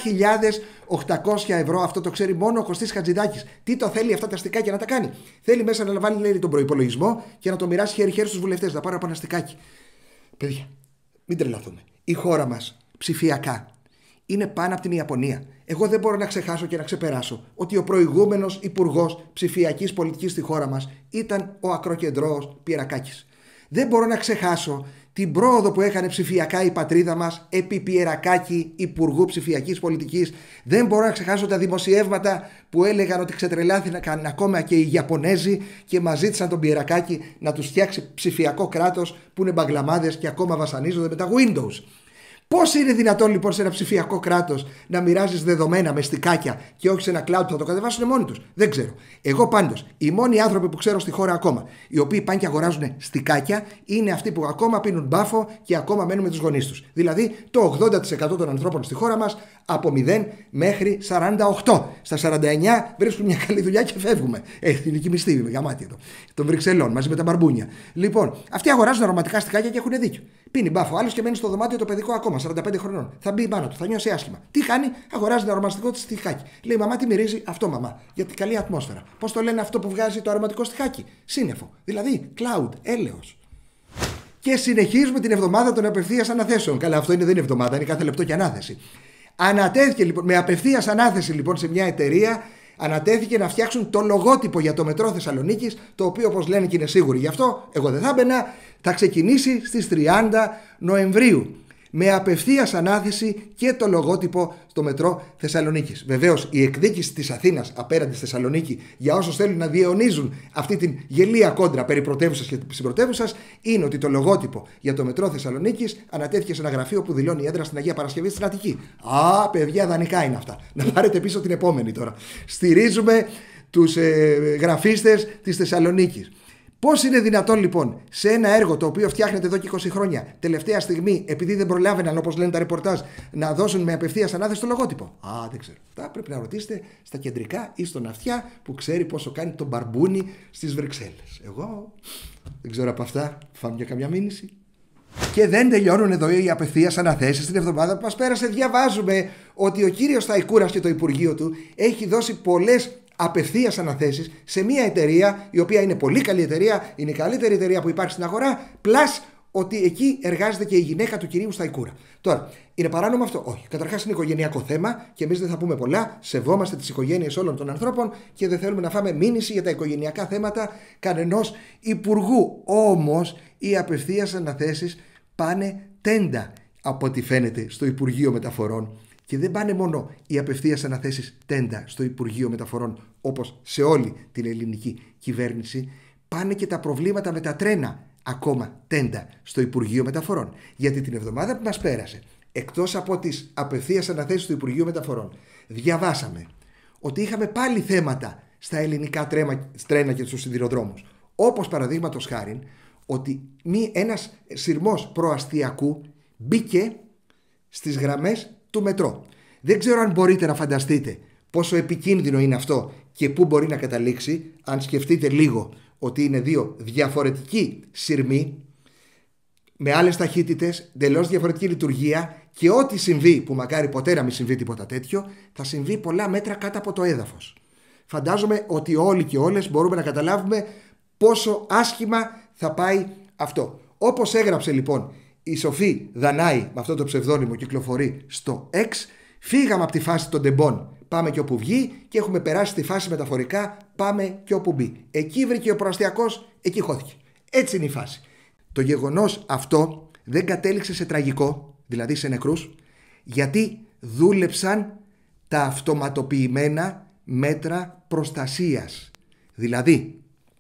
7.800 ευρώ? Αυτό το ξέρει μόνο ο Κωστής Χατζηδάκης. Τι το θέλει αυτά τα στικάκια να τα κάνει? Θέλει μέσα να βάλει, λέει, τον προϋπολογισμό και να το μοιράσει χέρι-χέρι στους βουλευτές. Να πάρω από ένα στικάκι. Παιδιά, μην τρελαθούμε. Η χώρα μας ψηφιακά είναι πάνω από την Ιαπωνία. Εγώ δεν μπορώ να ξεχάσω και να ξεπεράσω ότι ο προηγούμενος υπουργός ψηφιακής πολιτικής στη χώρα μας ήταν ο ακροκεντρώος Πιερακάκης. Δεν μπορώ να ξεχάσω την πρόοδο που έκανε ψηφιακά η πατρίδα μας επί Πιερακάκη, υπουργού ψηφιακής πολιτικής. Δεν μπορώ να ξεχάσω τα δημοσιεύματα που έλεγαν ότι ξετρελάθηκαν ακόμα και οι Ιαπωνέζοι και μας ζήτησαν τον Πιερακάκη να τους φτιάξει ψηφιακό κράτος που είναι μπαγκλαμάδες και ακόμα βασανίζονται με τα Windows. Πώς είναι δυνατόν λοιπόν σε ένα ψηφιακό κράτος να μοιράζεις δεδομένα με στικάκια και όχι σε ένα cloud που θα το κατεβάσουν μόνοι τους? Δεν ξέρω. Εγώ πάντως, οι μόνοι άνθρωποι που ξέρω στη χώρα ακόμα, οι οποίοι πάνε και αγοράζουν στικάκια, είναι αυτοί που ακόμα πίνουν μπάφο και ακόμα μένουν με τους γονείς τους. Δηλαδή το 80% των ανθρώπων στη χώρα μας από 0 μέχρι 48. Στα 49 βρίσκουν μια καλή δουλειά και φεύγουμε. Είναι και μισθή, γαμάτι εδώ. Των Βρυξελών μαζί με τα μπαρμπούνια. Λοιπόν, αυτοί αγοράζουν αρωματικά στικάκια και έχουν δίκιο. Πίνει μπάφο άλλος και μένει στο δωμάτιο το παιδικό ακόμα, 45 χρονών. Θα μπει πάνω του, θα νιώσει άσχημα. Τι κάνει? Αγοράζει ένα αρωματικό τη στιχάκι. Λέει, μαμά, τι μυρίζει? Αυτό, μαμά. Για την καλή ατμόσφαιρα. Πώς το λένε αυτό που βγάζει το αρωματικό στιχάκι? Σύννεφο. Δηλαδή, cloud, έλεος. Και συνεχίζουμε την εβδομάδα των απευθείας αναθέσεων. Καλά, αυτό δεν είναι εβδομάδα, είναι κάθε λεπτό και ανάθεση. Ανατέθηκε λοιπόν, με απευθείας ανάθεση λοιπόν σε μια εταιρεία, ανατέθηκε να φτιάξουν το λογότυπο για το μετρό Θεσσαλονίκης, το οποίο, όπως λένε και είναι σίγουροι γι' αυτό, εγώ δεν θα έμπαινα, θα ξεκινήσει στις 30 Νοεμβρίου. Με απευθείας ανάθεση και το λογότυπο στο μετρό Θεσσαλονίκης. Βεβαίως, η εκδίκηση της Αθήνας απέναντι στη Θεσσαλονίκη, για όσους θέλουν να διαιωνίζουν αυτή την γελία κόντρα περί πρωτεύουσας και συμπρωτεύουσας, είναι ότι το λογότυπο για το μετρό Θεσσαλονίκης ανατέθηκε σε ένα γραφείο που δηλώνει έδρα στην Αγία Παρασκευή στην Αττική. Α, παιδιά, δανεικά είναι αυτά. Να πάρετε πίσω την επόμενη τώρα. Στηρίζουμε τους γραφίστες της Θεσσαλονίκης. Πώς είναι δυνατόν λοιπόν σε ένα έργο το οποίο φτιάχνεται εδώ και 20 χρόνια, τελευταία στιγμή, επειδή δεν προλάβαιναν, όπως λένε τα ρεπορτάζ, να δώσουν με απευθείας ανάθεση το λογότυπο? Α, δεν ξέρω. Αυτά πρέπει να ρωτήσετε στα κεντρικά ή στον Αυτιά που ξέρει πόσο κάνει το μπαρμπούνι στις Βρυξέλλες. Εγώ δεν ξέρω από αυτά. Φάμε για καμιά μήνυση. Και δεν τελειώνουν εδώ οι απευθείας αναθέσεις. Την εβδομάδα που μας πέρασε, διαβάζουμε ότι ο κύριος Σταϊκούρας και το Υπουργείο του έχει δώσει πολλές απευθείας αναθέσεις σε μια εταιρεία η οποία είναι πολύ καλή εταιρεία, είναι η καλύτερη εταιρεία που υπάρχει στην αγορά, πλάς ότι εκεί εργάζεται και η γυναίκα του κυρίου Σταϊκούρα. Τώρα, είναι παράνομο αυτό? Όχι. Καταρχάς είναι οικογενειακό θέμα και εμείς δεν θα πούμε πολλά. Σεβόμαστε τις οικογένειες όλων των ανθρώπων και δεν θέλουμε να φάμε μήνυση για τα οικογενειακά θέματα κανενός υπουργού. Όμως, οι απευθείας αναθέσεις πάνε τέντα από ό,τι φαίνεται στο Υπουργείο Μεταφορών. Και δεν πάνε μόνο οι απευθείας αναθέσεις τέντα στο Υπουργείο Μεταφορών, όπως σε όλη την ελληνική κυβέρνηση, πάνε και τα προβλήματα με τα τρένα ακόμα τέντα στο Υπουργείο Μεταφορών. Γιατί την εβδομάδα που μας πέρασε, εκτός από τις απευθείας αναθέσεις του Υπουργείου Μεταφορών, διαβάσαμε ότι είχαμε πάλι θέματα στα ελληνικά τρένα και στους σιδηροδρόμους. Όπως παραδείγματος χάριν, ότι ένας σειρμός προαστιακού μπήκε στις γραμμές του μετρό. Δεν ξέρω αν μπορείτε να φανταστείτε πόσο επικίνδυνο είναι αυτό και πού μπορεί να καταλήξει, αν σκεφτείτε λίγο ότι είναι δύο διαφορετικοί σειρμοί με άλλες ταχύτητες, εντελώς διαφορετική λειτουργία, και ό,τι συμβεί, που μακάρι ποτέ να μην συμβεί τίποτα τέτοιο, θα συμβεί πολλά μέτρα κάτω από το έδαφος. Φαντάζομαι ότι όλοι και όλες μπορούμε να καταλάβουμε πόσο άσχημα θα πάει αυτό. Όπως έγραψε λοιπόν η Σοφή Δανάη, με αυτό το ψευδόνυμο κυκλοφορεί στο X, φύγαμε από τη φάση των τεμπών, πάμε και όπου βγει, και έχουμε περάσει στη φάση μεταφορικά, πάμε και όπου μπει. Εκεί βρήκε ο προαστιακός, εκεί χώθηκε. Έτσι είναι η φάση. Το γεγονός αυτό δεν κατέληξε σε τραγικό, δηλαδή σε νεκρούς, γιατί δούλεψαν τα αυτοματοποιημένα μέτρα προστασίας. Δηλαδή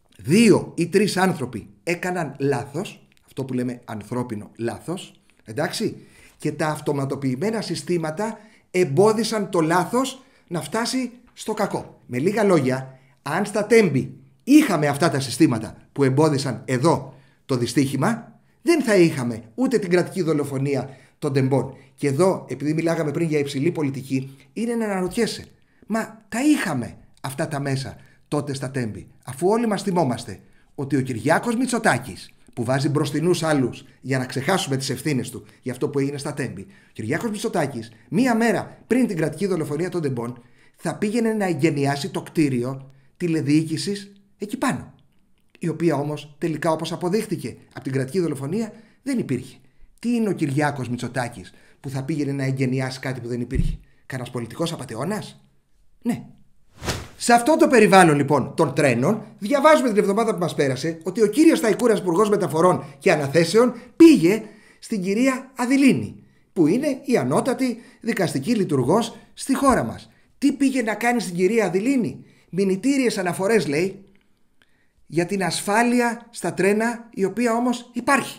2 ή 3 άνθρωποι έκαναν λάθος, αυτό που λέμε ανθρώπινο λάθος, εντάξει, και τα αυτοματοποιημένα συστήματα εμπόδισαν το λάθος να φτάσει στο κακό. Με λίγα λόγια, αν στα Τέμπη είχαμε αυτά τα συστήματα που εμπόδισαν εδώ το δυστύχημα, δεν θα είχαμε ούτε την κρατική δολοφονία των τεμπών. Και εδώ, επειδή μιλάγαμε πριν για υψηλή πολιτική, είναι να αναρωτιέσαι, μα τα είχαμε αυτά τα μέσα τότε στα Τέμπη, αφού όλοι μας θυμόμαστε ότι ο Κυριάκος Μητσοτάκης, που βάζει μπροστινούς άλλους για να ξεχάσουμε τις ευθύνες του για αυτό που έγινε στα Τέμπη, ο Κυριάκος Μητσοτάκης, μία μέρα πριν την κρατική δολοφονία των τεμπών, θα πήγαινε να εγκαινιάσει το κτίριο τηλεδιοίκησης εκεί πάνω, η οποία όμως τελικά, όπως αποδείχτηκε από την κρατική δολοφονία, δεν υπήρχε. Τι είναι ο Κυριάκος Μητσοτάκης που θα πήγαινε να εγκαινιάσει κάτι που δεν υπήρχε? Κανένας πολιτικός απατεώνας? Ναι. Σε αυτό το περιβάλλον λοιπόν των τρένων, διαβάζουμε την εβδομάδα που μας πέρασε ότι ο κύριος Σταϊκούρας, Υπουργός Μεταφορών και Αναθέσεων, πήγε στην κυρία Αδηλίνη, που είναι η ανώτατη δικαστική λειτουργός στη χώρα μας. Τι πήγε να κάνει στην κυρία Αδηλίνη? Μηνυτήριες αναφορές, λέει, για την ασφάλεια στα τρένα, η οποία όμως υπάρχει.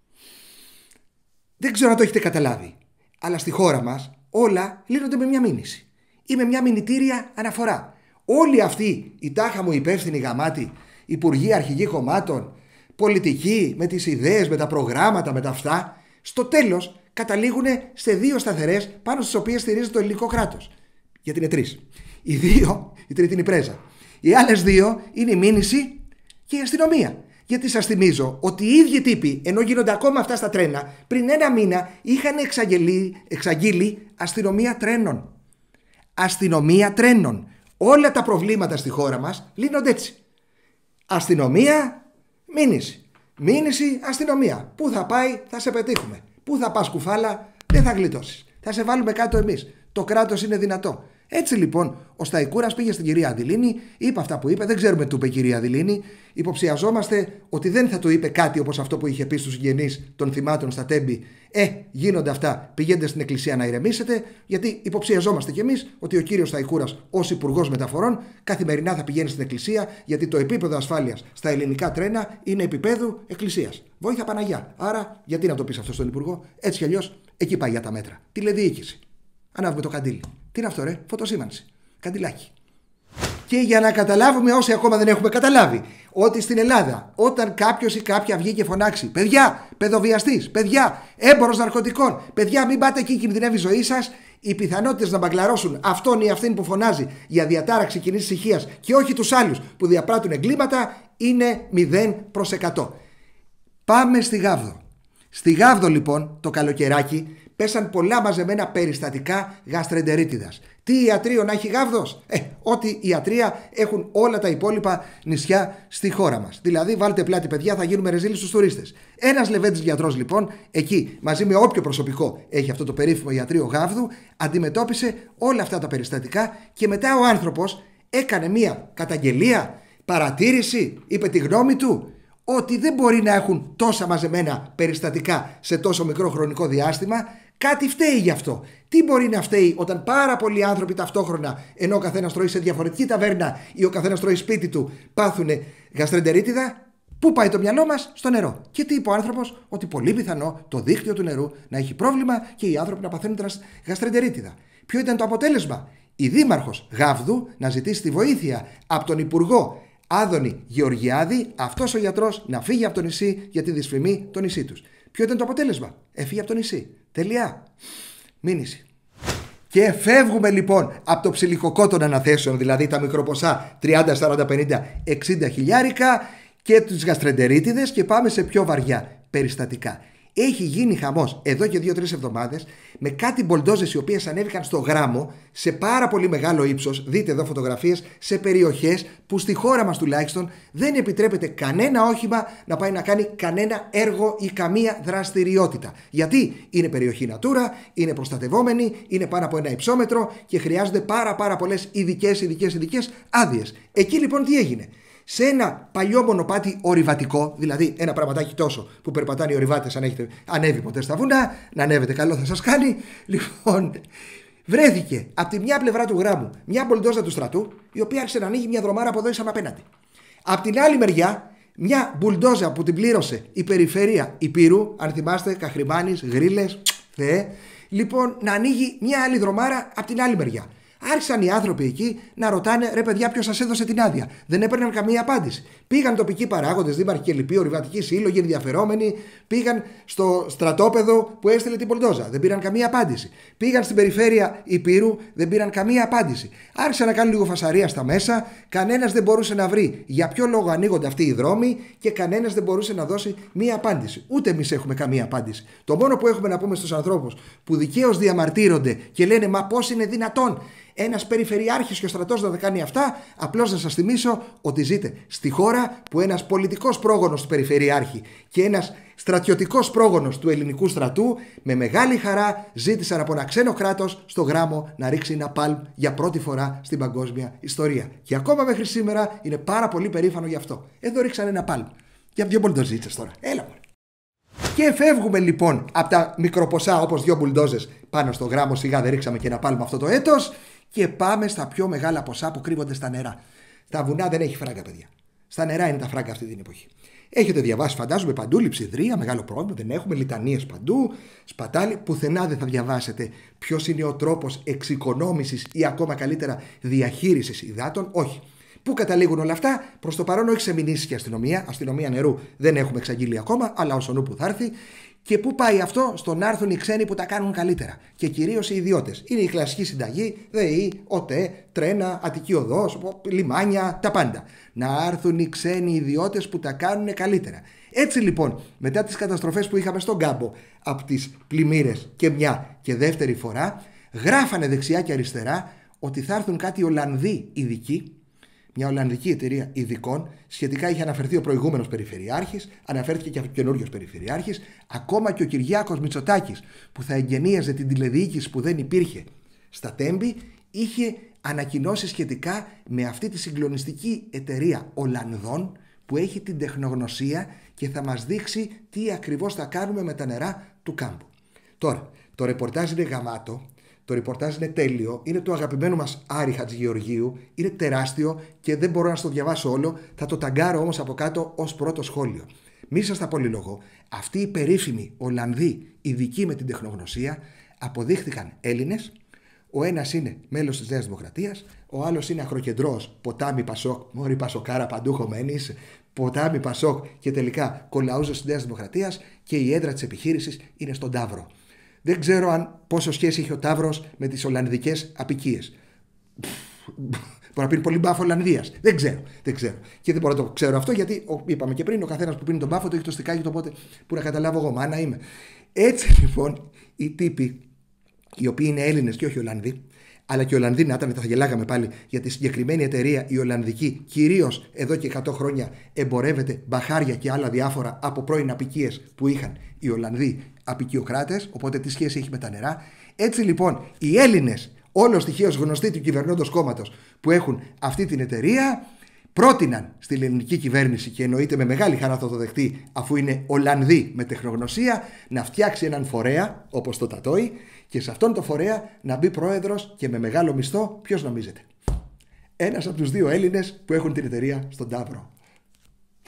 Δεν ξέρω αν το έχετε καταλάβει, αλλά στη χώρα μας όλα λύνονται με μια μήνυση ή με μια μηνυτήρια αναφορά. Όλοι αυτοί οι τάχα μου υπεύθυνοι γαμάτοι, υπουργοί, αρχηγοί κομμάτων, πολιτικοί, με τις ιδέες, με τα προγράμματα, με τα αυτά, στο τέλος καταλήγουν σε 2 σταθερές πάνω στις οποίες στηρίζεται το ελληνικό κράτος. Γιατί είναι 3. Οι 2, η τρίτη είναι η πρέζα. Οι άλλες 2 είναι η μήνυση και η αστυνομία. Γιατί σας θυμίζω ότι οι ίδιοι τύποι, ενώ γίνονται ακόμα αυτά στα τρένα, πριν 1 μήνα είχαν εξαγγείλει αστυνομία τρένων. Αστυνομία τρένων. Όλα τα προβλήματα στη χώρα μας λύνονται έτσι. Αστυνομία, μήνυση. Μήνυση, αστυνομία. Πού θα πάει, θα σε πετύχουμε. Πού θα πας, κουφάλα, δεν θα γλιτώσεις. Θα σε βάλουμε κάτω εμείς. Το κράτος είναι δυνατό. Έτσι λοιπόν ο Σταϊκούρας πήγε στην κυρία Αδηλίνη, είπε αυτά που είπε. Δεν ξέρουμε τι του είπε η κυρία Αδηλίνη. Υποψιαζόμαστε ότι δεν θα του είπε κάτι όπως αυτό που είχε πει στους συγγενείς των θυμάτων στα Τέμπη. Γίνονται αυτά, πηγαίνετε στην εκκλησία να ηρεμήσετε. Γιατί υποψιαζόμαστε κι εμείς ότι ο κύριος Σταϊκούρας, ως Υπουργός Μεταφορών, καθημερινά θα πηγαίνει στην εκκλησία, γιατί το επίπεδο ασφάλειας στα ελληνικά τρένα είναι επίπεδου εκκλησίας. Βόηθα Παναγιά. Άρα, γιατί να το πεις αυτό στον Υπουργό? Έτσι κι αλλιώς εκεί πάει για τα μέτρα. Τηλεδιοίκηση. Ανάβουμε το καντήλι. Τι είναι αυτό, ρε? Φωτοσήμανση. Καντιλάκι. Και για να καταλάβουμε, όσοι ακόμα δεν έχουμε καταλάβει, ότι στην Ελλάδα, όταν κάποιος ή κάποια βγει και φωνάξει, παιδιά, παιδοβιαστής, παιδιά, έμπορος ναρκωτικών, παιδιά, μην πάτε εκεί, κινδυνεύει η ζωή σας, οι πιθανότητες να μπαγκλαρώσουν αυτόν ή αυτήν που φωνάζει για διατάραξη κοινής ησυχίας και όχι τους άλλους που διαπράττουν εγκλήματα είναι 0%. Πάμε στη Γάβδο. Στη Γάβδο, λοιπόν, το καλοκαιράκι, πέσαν πολλά μαζεμένα περιστατικά γαστρεντερίτιδας. Τι ιατρείο να έχει Γάβδος? Ό,τι ιατρεία έχουν όλα τα υπόλοιπα νησιά στη χώρα μας. Δηλαδή, βάλτε πλάτη, παιδιά, θα γίνουμε ρεζίλοι στους τουρίστες. Ένας λεβέντης γιατρός, λοιπόν, εκεί, μαζί με όποιο προσωπικό έχει αυτό το περίφημο ιατρείο Γάβδου, αντιμετώπισε όλα αυτά τα περιστατικά και μετά ο άνθρωπος έκανε μία καταγγελία, παρατήρηση, είπε τη γνώμη του, ότι δεν μπορεί να έχουν τόσα μαζεμένα περιστατικά σε τόσο μικρό χρονικό διάστημα. Κάτι φταίει γι' αυτό. Τι μπορεί να φταίει όταν πάρα πολλοί άνθρωποι ταυτόχρονα, ενώ ο καθένας τρώει σε διαφορετική ταβέρνα ή ο καθένας τρώει σπίτι του, πάθουν γαστρεντερίτιδα? Πού πάει το μυαλό μας? Στο νερό. Και τι είπε ο άνθρωπος? Ότι πολύ πιθανό το δίκτυο του νερού να έχει πρόβλημα και οι άνθρωποι να παθαίνουν γαστρεντερίτιδα. Ποιο ήταν το αποτέλεσμα? Η δήμαρχος Γάβδου να ζητήσει τη βοήθεια από τον Υπουργό Άδωνη Γεωργιάδη, αυτός ο γιατρός να φύγει από το νησί για τη δυσφημή το νησί τους. Ποιο ήταν το αποτέλεσμα? Έφυγε από το νησί. Τελεία. Μήνυση. Και φεύγουμε λοιπόν από το ψιλικοκό των αναθέσεων, δηλαδή τα μικροποσά 30, 40, 50, 60 χιλιάρικα και τους γαστρεντερίτιδες, και πάμε σε πιο βαριά περιστατικά. Έχει γίνει χαμός εδώ και 2-3 εβδομάδες με κάτι μπολντόζες οι οποίες ανέβηκαν στο γράμμο σε πάρα πολύ μεγάλο ύψος. Δείτε εδώ φωτογραφίες σε περιοχές που στη χώρα μας τουλάχιστον δεν επιτρέπεται κανένα όχημα να πάει να κάνει κανένα έργο ή καμία δραστηριότητα. Γιατί είναι περιοχή Natura, είναι προστατευόμενη, είναι πάνω από 1 υψόμετρο και χρειάζονται πάρα πολλές ειδικές άδειες. Εκεί λοιπόν τι έγινε? Σε ένα παλιό μονοπάτι ορειβατικό, δηλαδή ένα πραγματάκι τόσο που περπατάνε οι ορειβάτες, αν έχετε ανέβει ποτέ στα βουνά, να ανέβετε, καλό θα σας κάνει. Λοιπόν, βρέθηκε από τη μια πλευρά του γράμμου μια μπολντόζα του στρατού, η οποία άρχισε να ανοίγει μια δρομάρα από εδώ ήσαμε απέναντι. Απ' την άλλη μεριά, μια μπουλντόζα που την πλήρωσε η περιφέρεια Υπήρου, αν θυμάστε, Καχρημάνης, Γρίλες, λοιπόν, να ανοίγει μια άλλη δρομάρα απ' την άλλη μεριά. Άρχισαν οι άνθρωποι εκεί να ρωτάνε: ρε παιδιά, ποιος σας έδωσε την άδεια? Δεν έπαιρναν καμία απάντηση. Πήγαν τοπικοί παράγοντες, δήμαρχοι και λοιποί, ορειβατικοί σύλλογοι, ενδιαφερόμενοι, πήγαν στο στρατόπεδο που έστειλε την μπολντόζα. Δεν πήραν καμία απάντηση. Πήγαν στην περιφέρεια Υπήρου, δεν πήραν καμία απάντηση. Άρχισαν να κάνουν λίγο φασαρία στα μέσα, κανένας δεν μπορούσε να βρει για ποιο λόγο ανοίγονται αυτοί οι δρόμοι και κανένας δεν μπορούσε να δώσει μία απάντηση. Ούτε εμείς έχουμε καμία απάντηση. Το μόνο που έχουμε να πούμε στους ανθρώπους που δικαίως διαμαρτύρονται και λένε: μα πώς είναι δυνατόν ένας περιφερειάρχης και ο στρατός να τα κάνει αυτά? Απλώς να σας θυμίσω ότι ζείτε στη χώρα που ένας πολιτικός πρόγονος του περιφερειάρχη και ένας στρατιωτικός πρόγονος του ελληνικού στρατού με μεγάλη χαρά ζήτησαν από ένα ξένο κράτος στο γράμμο να ρίξει ένα παλμ για πρώτη φορά στην παγκόσμια ιστορία. Και ακόμα μέχρι σήμερα είναι πάρα πολύ περήφανο γι' αυτό. Εδώ ρίξαν ένα παλμ. Για 2 μπουλντοζίτσες τώρα. Έλα μωρέ. Και φεύγουμε λοιπόν από τα μικροποσά όπως 2 μπουλντόζες πάνω στο γράμμο, σιγά δεν ρίξαμε και ένα παλμ αυτό το έτος, και πάμε στα πιο μεγάλα ποσά που κρύβονται στα νερά. Στα βουνά δεν έχει φράγκα, παιδιά. Στα νερά είναι τα φράγκα αυτή την εποχή. Έχετε διαβάσει, φαντάζομαι, παντού λειψιδρία, μεγάλο πρόβλημα, δεν έχουμε, λιτανίες παντού, σπατάλη. Πουθενά δεν θα διαβάσετε ποιος είναι ο τρόπος εξοικονόμησης ή ακόμα καλύτερα διαχείρισης υδάτων. Όχι. Πού καταλήγουν όλα αυτά? Προς το παρόν όχι σε μηνύσεις και αστυνομία νερού δεν έχουμε εξαγγείλει ακόμα, αλλά όσο νου που θα έρθει. Και πού πάει αυτό? Στο να έρθουν οι ξένοι που τα κάνουν καλύτερα. Και κυρίως οι ιδιώτες. Είναι η κλασική συνταγή, ΔΕΗ, ΟΤΕ, τρένα, Αττική Οδός, λιμάνια, τα πάντα. Να έρθουν οι ξένοι ιδιώτες που τα κάνουν καλύτερα. Έτσι λοιπόν, μετά τις καταστροφές που είχαμε στον Κάμπο από τις πλημμύρες και μια και δεύτερη φορά, γράφανε δεξιά και αριστερά ότι θα έρθουν κάτι Ολλανδοί ειδικοί. Μια Ολλανδική εταιρεία ειδικών, σχετικά είχε αναφερθεί ο προηγούμενος περιφερειάρχης, αναφέρθηκε και ο καινούριος περιφερειάρχης, ακόμα και ο Κυριάκος Μητσοτάκης, που θα εγγενίαζε την τηλεδιοίκηση που δεν υπήρχε στα Τέμπη, είχε ανακοινώσει σχετικά με αυτή τη συγκλονιστική εταιρεία Ολλανδών που έχει την τεχνογνωσία και θα μας δείξει τι ακριβώς θα κάνουμε με τα νερά του Κάμπου. Τώρα, το ρεπορτάζ είναι γαμάτο. Το ρεπορτάζ είναι τέλειο, είναι του αγαπημένου μας Άρη Χατζηγεωργίου, είναι τεράστιο και δεν μπορώ να στο διαβάσω όλο, θα το ταγκάρω όμως από κάτω ως πρώτο σχόλιο. Μη σας τα πολυλογώ, αυτοί οι περίφημοι Ολλανδοί ειδικοί με την τεχνογνωσία αποδείχθηκαν Έλληνες. Ο ένας είναι μέλος της Νέας Δημοκρατίας, ο άλλος είναι ακροκεντρός, ποτάμι Πασόκ, μόρι Πασοκάρα παντού χωμένης, ποτάμι Πασόκ και τελικά κολαούζος της Νέας Δημοκρατίας, και η έδρα της επιχείρησης είναι στον Ταύρο. Δεν ξέρω αν πόσο σχέση έχει ο Ταύρος με τις Ολλανδικές απικίες. Μπορεί να πίνει πολύ μπάφο Ολλανδίας. Δεν ξέρω. Και δεν μπορώ να το ξέρω αυτό, γιατί είπαμε και πριν, ο καθένας που πίνει τον μπάφο το έχει το στικάκι του, οπότε που να καταλάβω εγώ, μάνα είμαι. Έτσι λοιπόν, οι τύποι, οι οποίοι είναι Έλληνες και όχι Ολλανδοί, αλλά και οι Ολλανδοί να ήταν, θα γελάγαμε πάλι, για τη συγκεκριμένη εταιρεία, η Ολλανδική, κυρίως εδώ και 100 χρόνια εμπορεύεται μπαχάρια και άλλα διάφορα από πρώην απικίες που είχαν οι Ολλανδοί απικιοκράτες, οπότε τι σχέση έχει με τα νερά. Έτσι λοιπόν, οι Έλληνες, όλος τυχαίως γνωστοί του κυβερνώντος κόμματος που έχουν αυτή την εταιρεία, πρότειναν στην ελληνική κυβέρνηση, και εννοείται με μεγάλη χαρά θα το δεχτεί, αφού είναι Ολλανδοί με τεχνογνωσία, να φτιάξει έναν φορέα όπως το Τατόι, και σε αυτόν τον φορέα να μπει πρόεδρος και με μεγάλο μισθό. Ποιος νομίζετε? Ένας από τους 2 Έλληνες που έχουν την εταιρεία στον Ταύρο.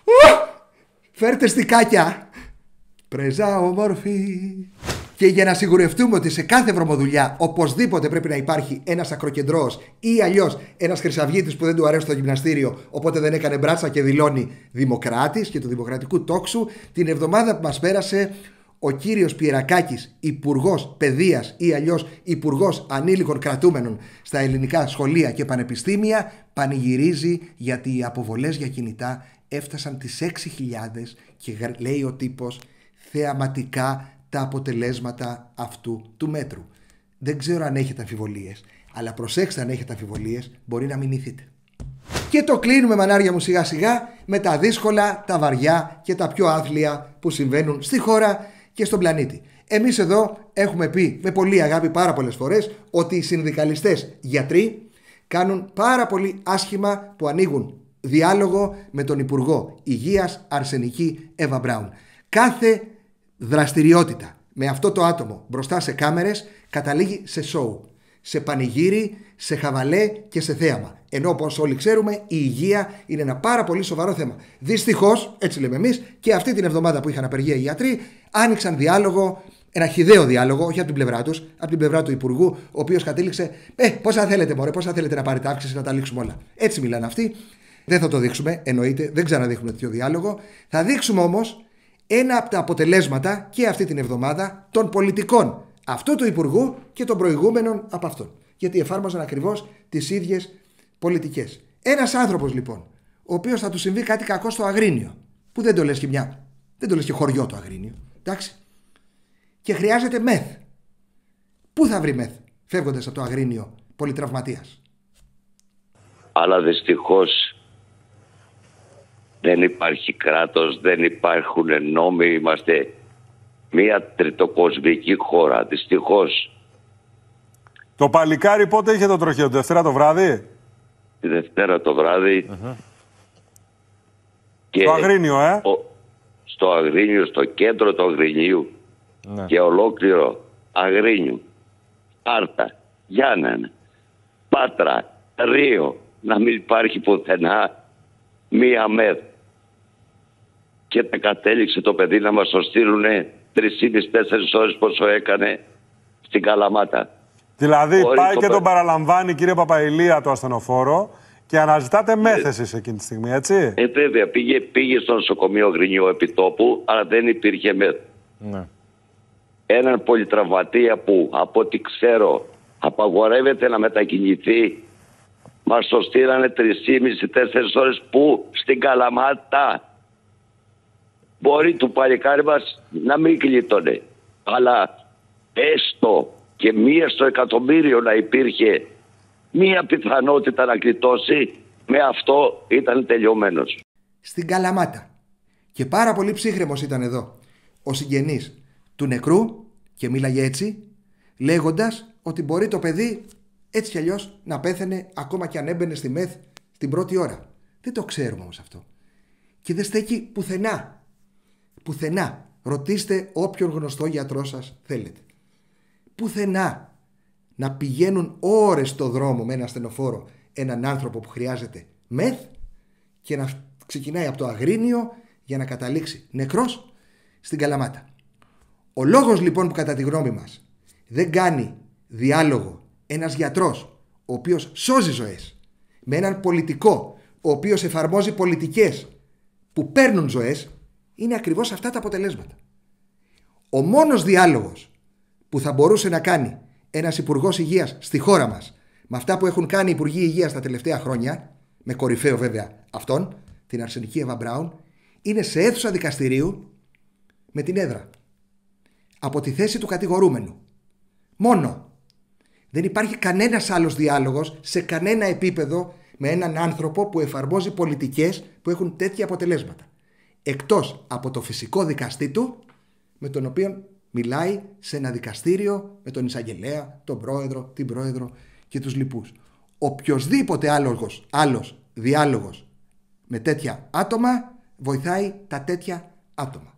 Φέρτε στικάκια. Πρεζά όμορφη. Και για να σιγουρευτούμε ότι σε κάθε βρωμοδουλειά οπωσδήποτε πρέπει να υπάρχει ένας ακροκεντρός ή αλλιώς ένας χρυσαυγίτης που δεν του αρέσει το γυμναστήριο, οπότε δεν έκανε μπράτσα και δηλώνει δημοκράτης και του δημοκρατικού τόξου, την εβδομάδα που μας πέρασε ο κύριος Πιερακάκης, υπουργός παιδείας ή αλλιώς υπουργός ανήλικων κρατούμενων στα ελληνικά σχολεία και πανεπιστήμια, πανηγυρίζει γιατί οι αποβολές για κινητά έφτασαν τις 6.000 και λέει ο τύπος θεαματικά τα αποτελέσματα αυτού του μέτρου. Δεν ξέρω αν έχετε αμφιβολίες, αλλά προσέξτε, αν έχετε αμφιβολίες μπορεί να μηνύθετε. Και το κλείνουμε, μανάρια μου, σιγά σιγά με τα δύσκολα, τα βαριά και τα πιο άθλια που συμβαίνουν στη χώρα και στον πλανήτη. Εμείς εδώ έχουμε πει με πολύ αγάπη πάρα πολλές φορές ότι οι συνδικαλιστές γιατροί κάνουν πάρα πολύ άσχημα που ανοίγουν διάλογο με τον Υπουργό Υγείας Αρσενική Εύα Μπράουν. Κάθε δραστηριότητα με αυτό το άτομο μπροστά σε κάμερες καταλήγει σε σόου, σε πανηγύρι, σε χαβαλέ και σε θέαμα. Ενώ όπως όλοι ξέρουμε η υγεία είναι ένα πάρα πολύ σοβαρό θέμα. Δυστυχώς, έτσι λέμε εμείς, και αυτή την εβδομάδα που είχαν απεργία οι γιατροί άνοιξαν διάλογο, ένα χυδαίο διάλογο, όχι από την πλευρά τους, από την πλευρά του Υπουργού, ο οποίος κατέληξε πόσα θέλετε μωρέ, πόσα θέλετε να πάρετε αύξηση να τα λήξουμε όλα. Έτσι μιλάνε αυτοί. Δεν θα το δείξουμε, εννοείται, δεν ξαναδείχνουμε τέτοιο διάλογο. Θα δείξουμε όμως ένα από τα αποτελέσματα και αυτή την εβδομάδα των πολιτικών αυτού του Υπουργού και των προηγούμενων από αυτόν. Γιατί εφάρμοζαν ακριβώς τις ίδιες πολιτικές. Ένας άνθρωπος λοιπόν, ο οποίος θα του συμβεί κάτι κακό στο Αγρίνιο, που δεν το λες και δεν το λες και χωριό το Αγρίνιο, εντάξει, και χρειάζεται μεθ. Πού θα βρει μεθ φεύγοντας από το Αγρίνιο πολυτραυματίας? Αλλά δυστυχώς δεν υπάρχει κράτος, δεν υπάρχουν νόμοι, είμαστε μια τριτοκοσμική χώρα, δυστυχώς. Το παλικάρι πότε είχε το τροχαίο, τη Δευτέρα το βράδυ? Τη Δευτέρα το βράδυ. Και στο Αγρίνιο, στο Αγρίνιο, στο κέντρο του Αγρινίου. Ναι. Και ολόκληρο Αγρίνιο, Άρτα, Γιάννενα, Πάτρα, Ρίο, να μην υπάρχει πουθενά μία ΜΕΔ. Και τα κατέληξε το παιδί να μας το στείλουνε 3,5-4 ώρες πόσο έκανε στην Καλαμάτα. Δηλαδή πάει και τον παραλαμβάνει, κύριε Παπαηλία, το ασθενοφόρο και αναζητάτε μέθεση εκείνη τη στιγμή, έτσι? Βέβαια, πήγε στο νοσοκομείο Αγρινίου επιτόπου, αλλά δεν υπήρχε ΜΕΔ. Ναι. Έναν πολυτραυματία που, από ό,τι ξέρω, απαγορεύεται να μετακινηθεί, μας το στείλανε 3,5-4 ώρες που? Στην Καλαμάτα. Μπορεί του παλικάρι μας να μην κλείτωνε, αλλά έστω και μία στο εκατομμύριο να υπήρχε μία πιθανότητα να κλειτώσει, με αυτό ήταν τελειωμένος. Στην Καλαμάτα. Και πάρα πολύ ψύχρεμος ήταν εδώ ο συγγενής του νεκρού και μίλαγε έτσι, λέγοντας ότι μπορεί το παιδί έτσι κι αλλιώς να πέθαινε ακόμα και αν έμπαινε στη ΜΕΘ την πρώτη ώρα. Δεν το ξέρουμε όμως αυτό. Και δεν στέκει πουθενά. Πουθενά. Ρωτήστε όποιον γνωστό γιατρό σας θέλετε. Πουθενά να πηγαίνουν ώρες στο δρόμο με ένα ασθενοφόρο έναν άνθρωπο που χρειάζεται ΜΕΘ και να ξεκινάει από το Αγρίνιο για να καταλήξει νεκρός στην Καλαμάτα. Ο λόγος λοιπόν που κατά τη γνώμη μας δεν κάνει διάλογο ένας γιατρός ο οποίος σώζει ζωές με έναν πολιτικό ο οποίος εφαρμόζει πολιτικές που παίρνουν ζωές, είναι ακριβώς αυτά τα αποτελέσματα. Ο μόνος διάλογος που θα μπορούσε να κάνει ένας υπουργός υγείας στη χώρα μας με αυτά που έχουν κάνει οι υπουργοί υγείας τα τελευταία χρόνια, με κορυφαίο βέβαια αυτόν, την Αρσενική Εύα Μπράουν, είναι σε αίθουσα δικαστηρίου με την έδρα, από τη θέση του κατηγορούμενου. Μόνο. Δεν υπάρχει κανένας άλλος διάλογος σε κανένα επίπεδο με έναν άνθρωπο που εφαρμόζει πολιτικές που έχουν τέτοια αποτελέσματα. Εκτός από το φυσικό δικαστή του, με τον οποίο μιλάει σε ένα δικαστήριο με τον εισαγγελέα, τον πρόεδρο, την πρόεδρο και τους λοιπούς. Οποιοσδήποτε άλλος διάλογος με τέτοια άτομα βοηθάει τα τέτοια άτομα.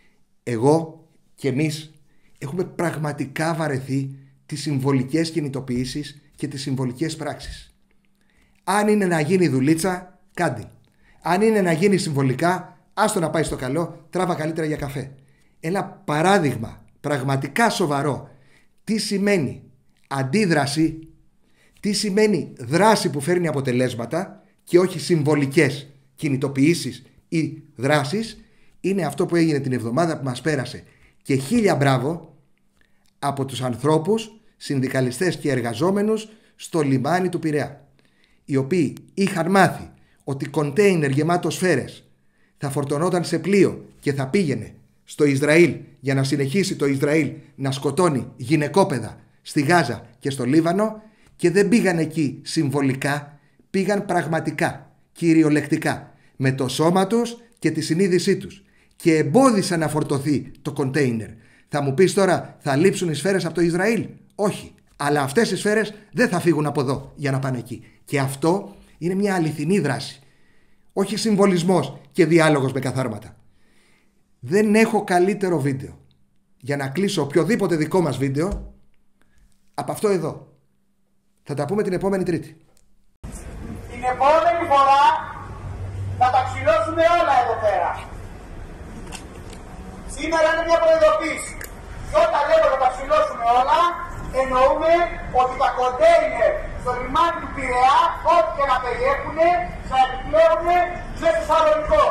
Εγώ και εμείς έχουμε πραγματικά βαρεθεί τις συμβολικές κινητοποιήσεις και τις συμβολικές πράξεις. Αν είναι να γίνει δουλίτσα, κάντε. Αν είναι να γίνει συμβολικά, άστο να πάει στο καλό, τράβα καλύτερα για καφέ. Ένα παράδειγμα πραγματικά σοβαρό. Τι σημαίνει αντίδραση, τι σημαίνει δράση που φέρνει αποτελέσματα και όχι συμβολικές κινητοποιήσεις ή δράσεις, είναι αυτό που έγινε την εβδομάδα που μας πέρασε. Και 1000 μπράβο από τους ανθρώπους, συνδικαλιστές και εργαζόμενους στο λιμάνι του Πειραιά, οι οποίοι είχαν μάθει ότι κοντέινερ γεμάτο σφαίρες θα φορτωνόταν σε πλοίο και θα πήγαινε στο Ισραήλ για να συνεχίσει το Ισραήλ να σκοτώνει γυναικόπαιδα στη Γάζα και στο Λίβανο, και δεν πήγαν εκεί συμβολικά, πήγαν πραγματικά, κυριολεκτικά, με το σώμα τους και τη συνείδησή τους, και εμπόδισαν να φορτωθεί το κοντέινερ. Θα μου πεις τώρα, θα λείψουν οι σφαίρες από το Ισραήλ? Όχι, αλλά αυτές οι σφαίρες δεν θα φύγουν από εδώ για να πάνε εκεί. Και αυτό είναι μια αληθινή δράση, όχι συμβολισμός και διάλογος με καθάρματα. Δεν έχω καλύτερο βίντεο για να κλείσω οποιοδήποτε δικό μας βίντεο από αυτό εδώ. Θα τα πούμε την επόμενη Τρίτη. Την επόμενη φορά θα τα ξυλώσουμε όλα εδώ πέρα. Σήμερα είναι μια προειδοποίηση. Και όταν λέμε θα τα ξυλώσουμε όλα, εννοούμε ότι τα κοντέινερ στο λιμάνι του Πειραιά, ό,τι και να περιέχουν, θα επιπλέουν στο Θεσσαλονικό.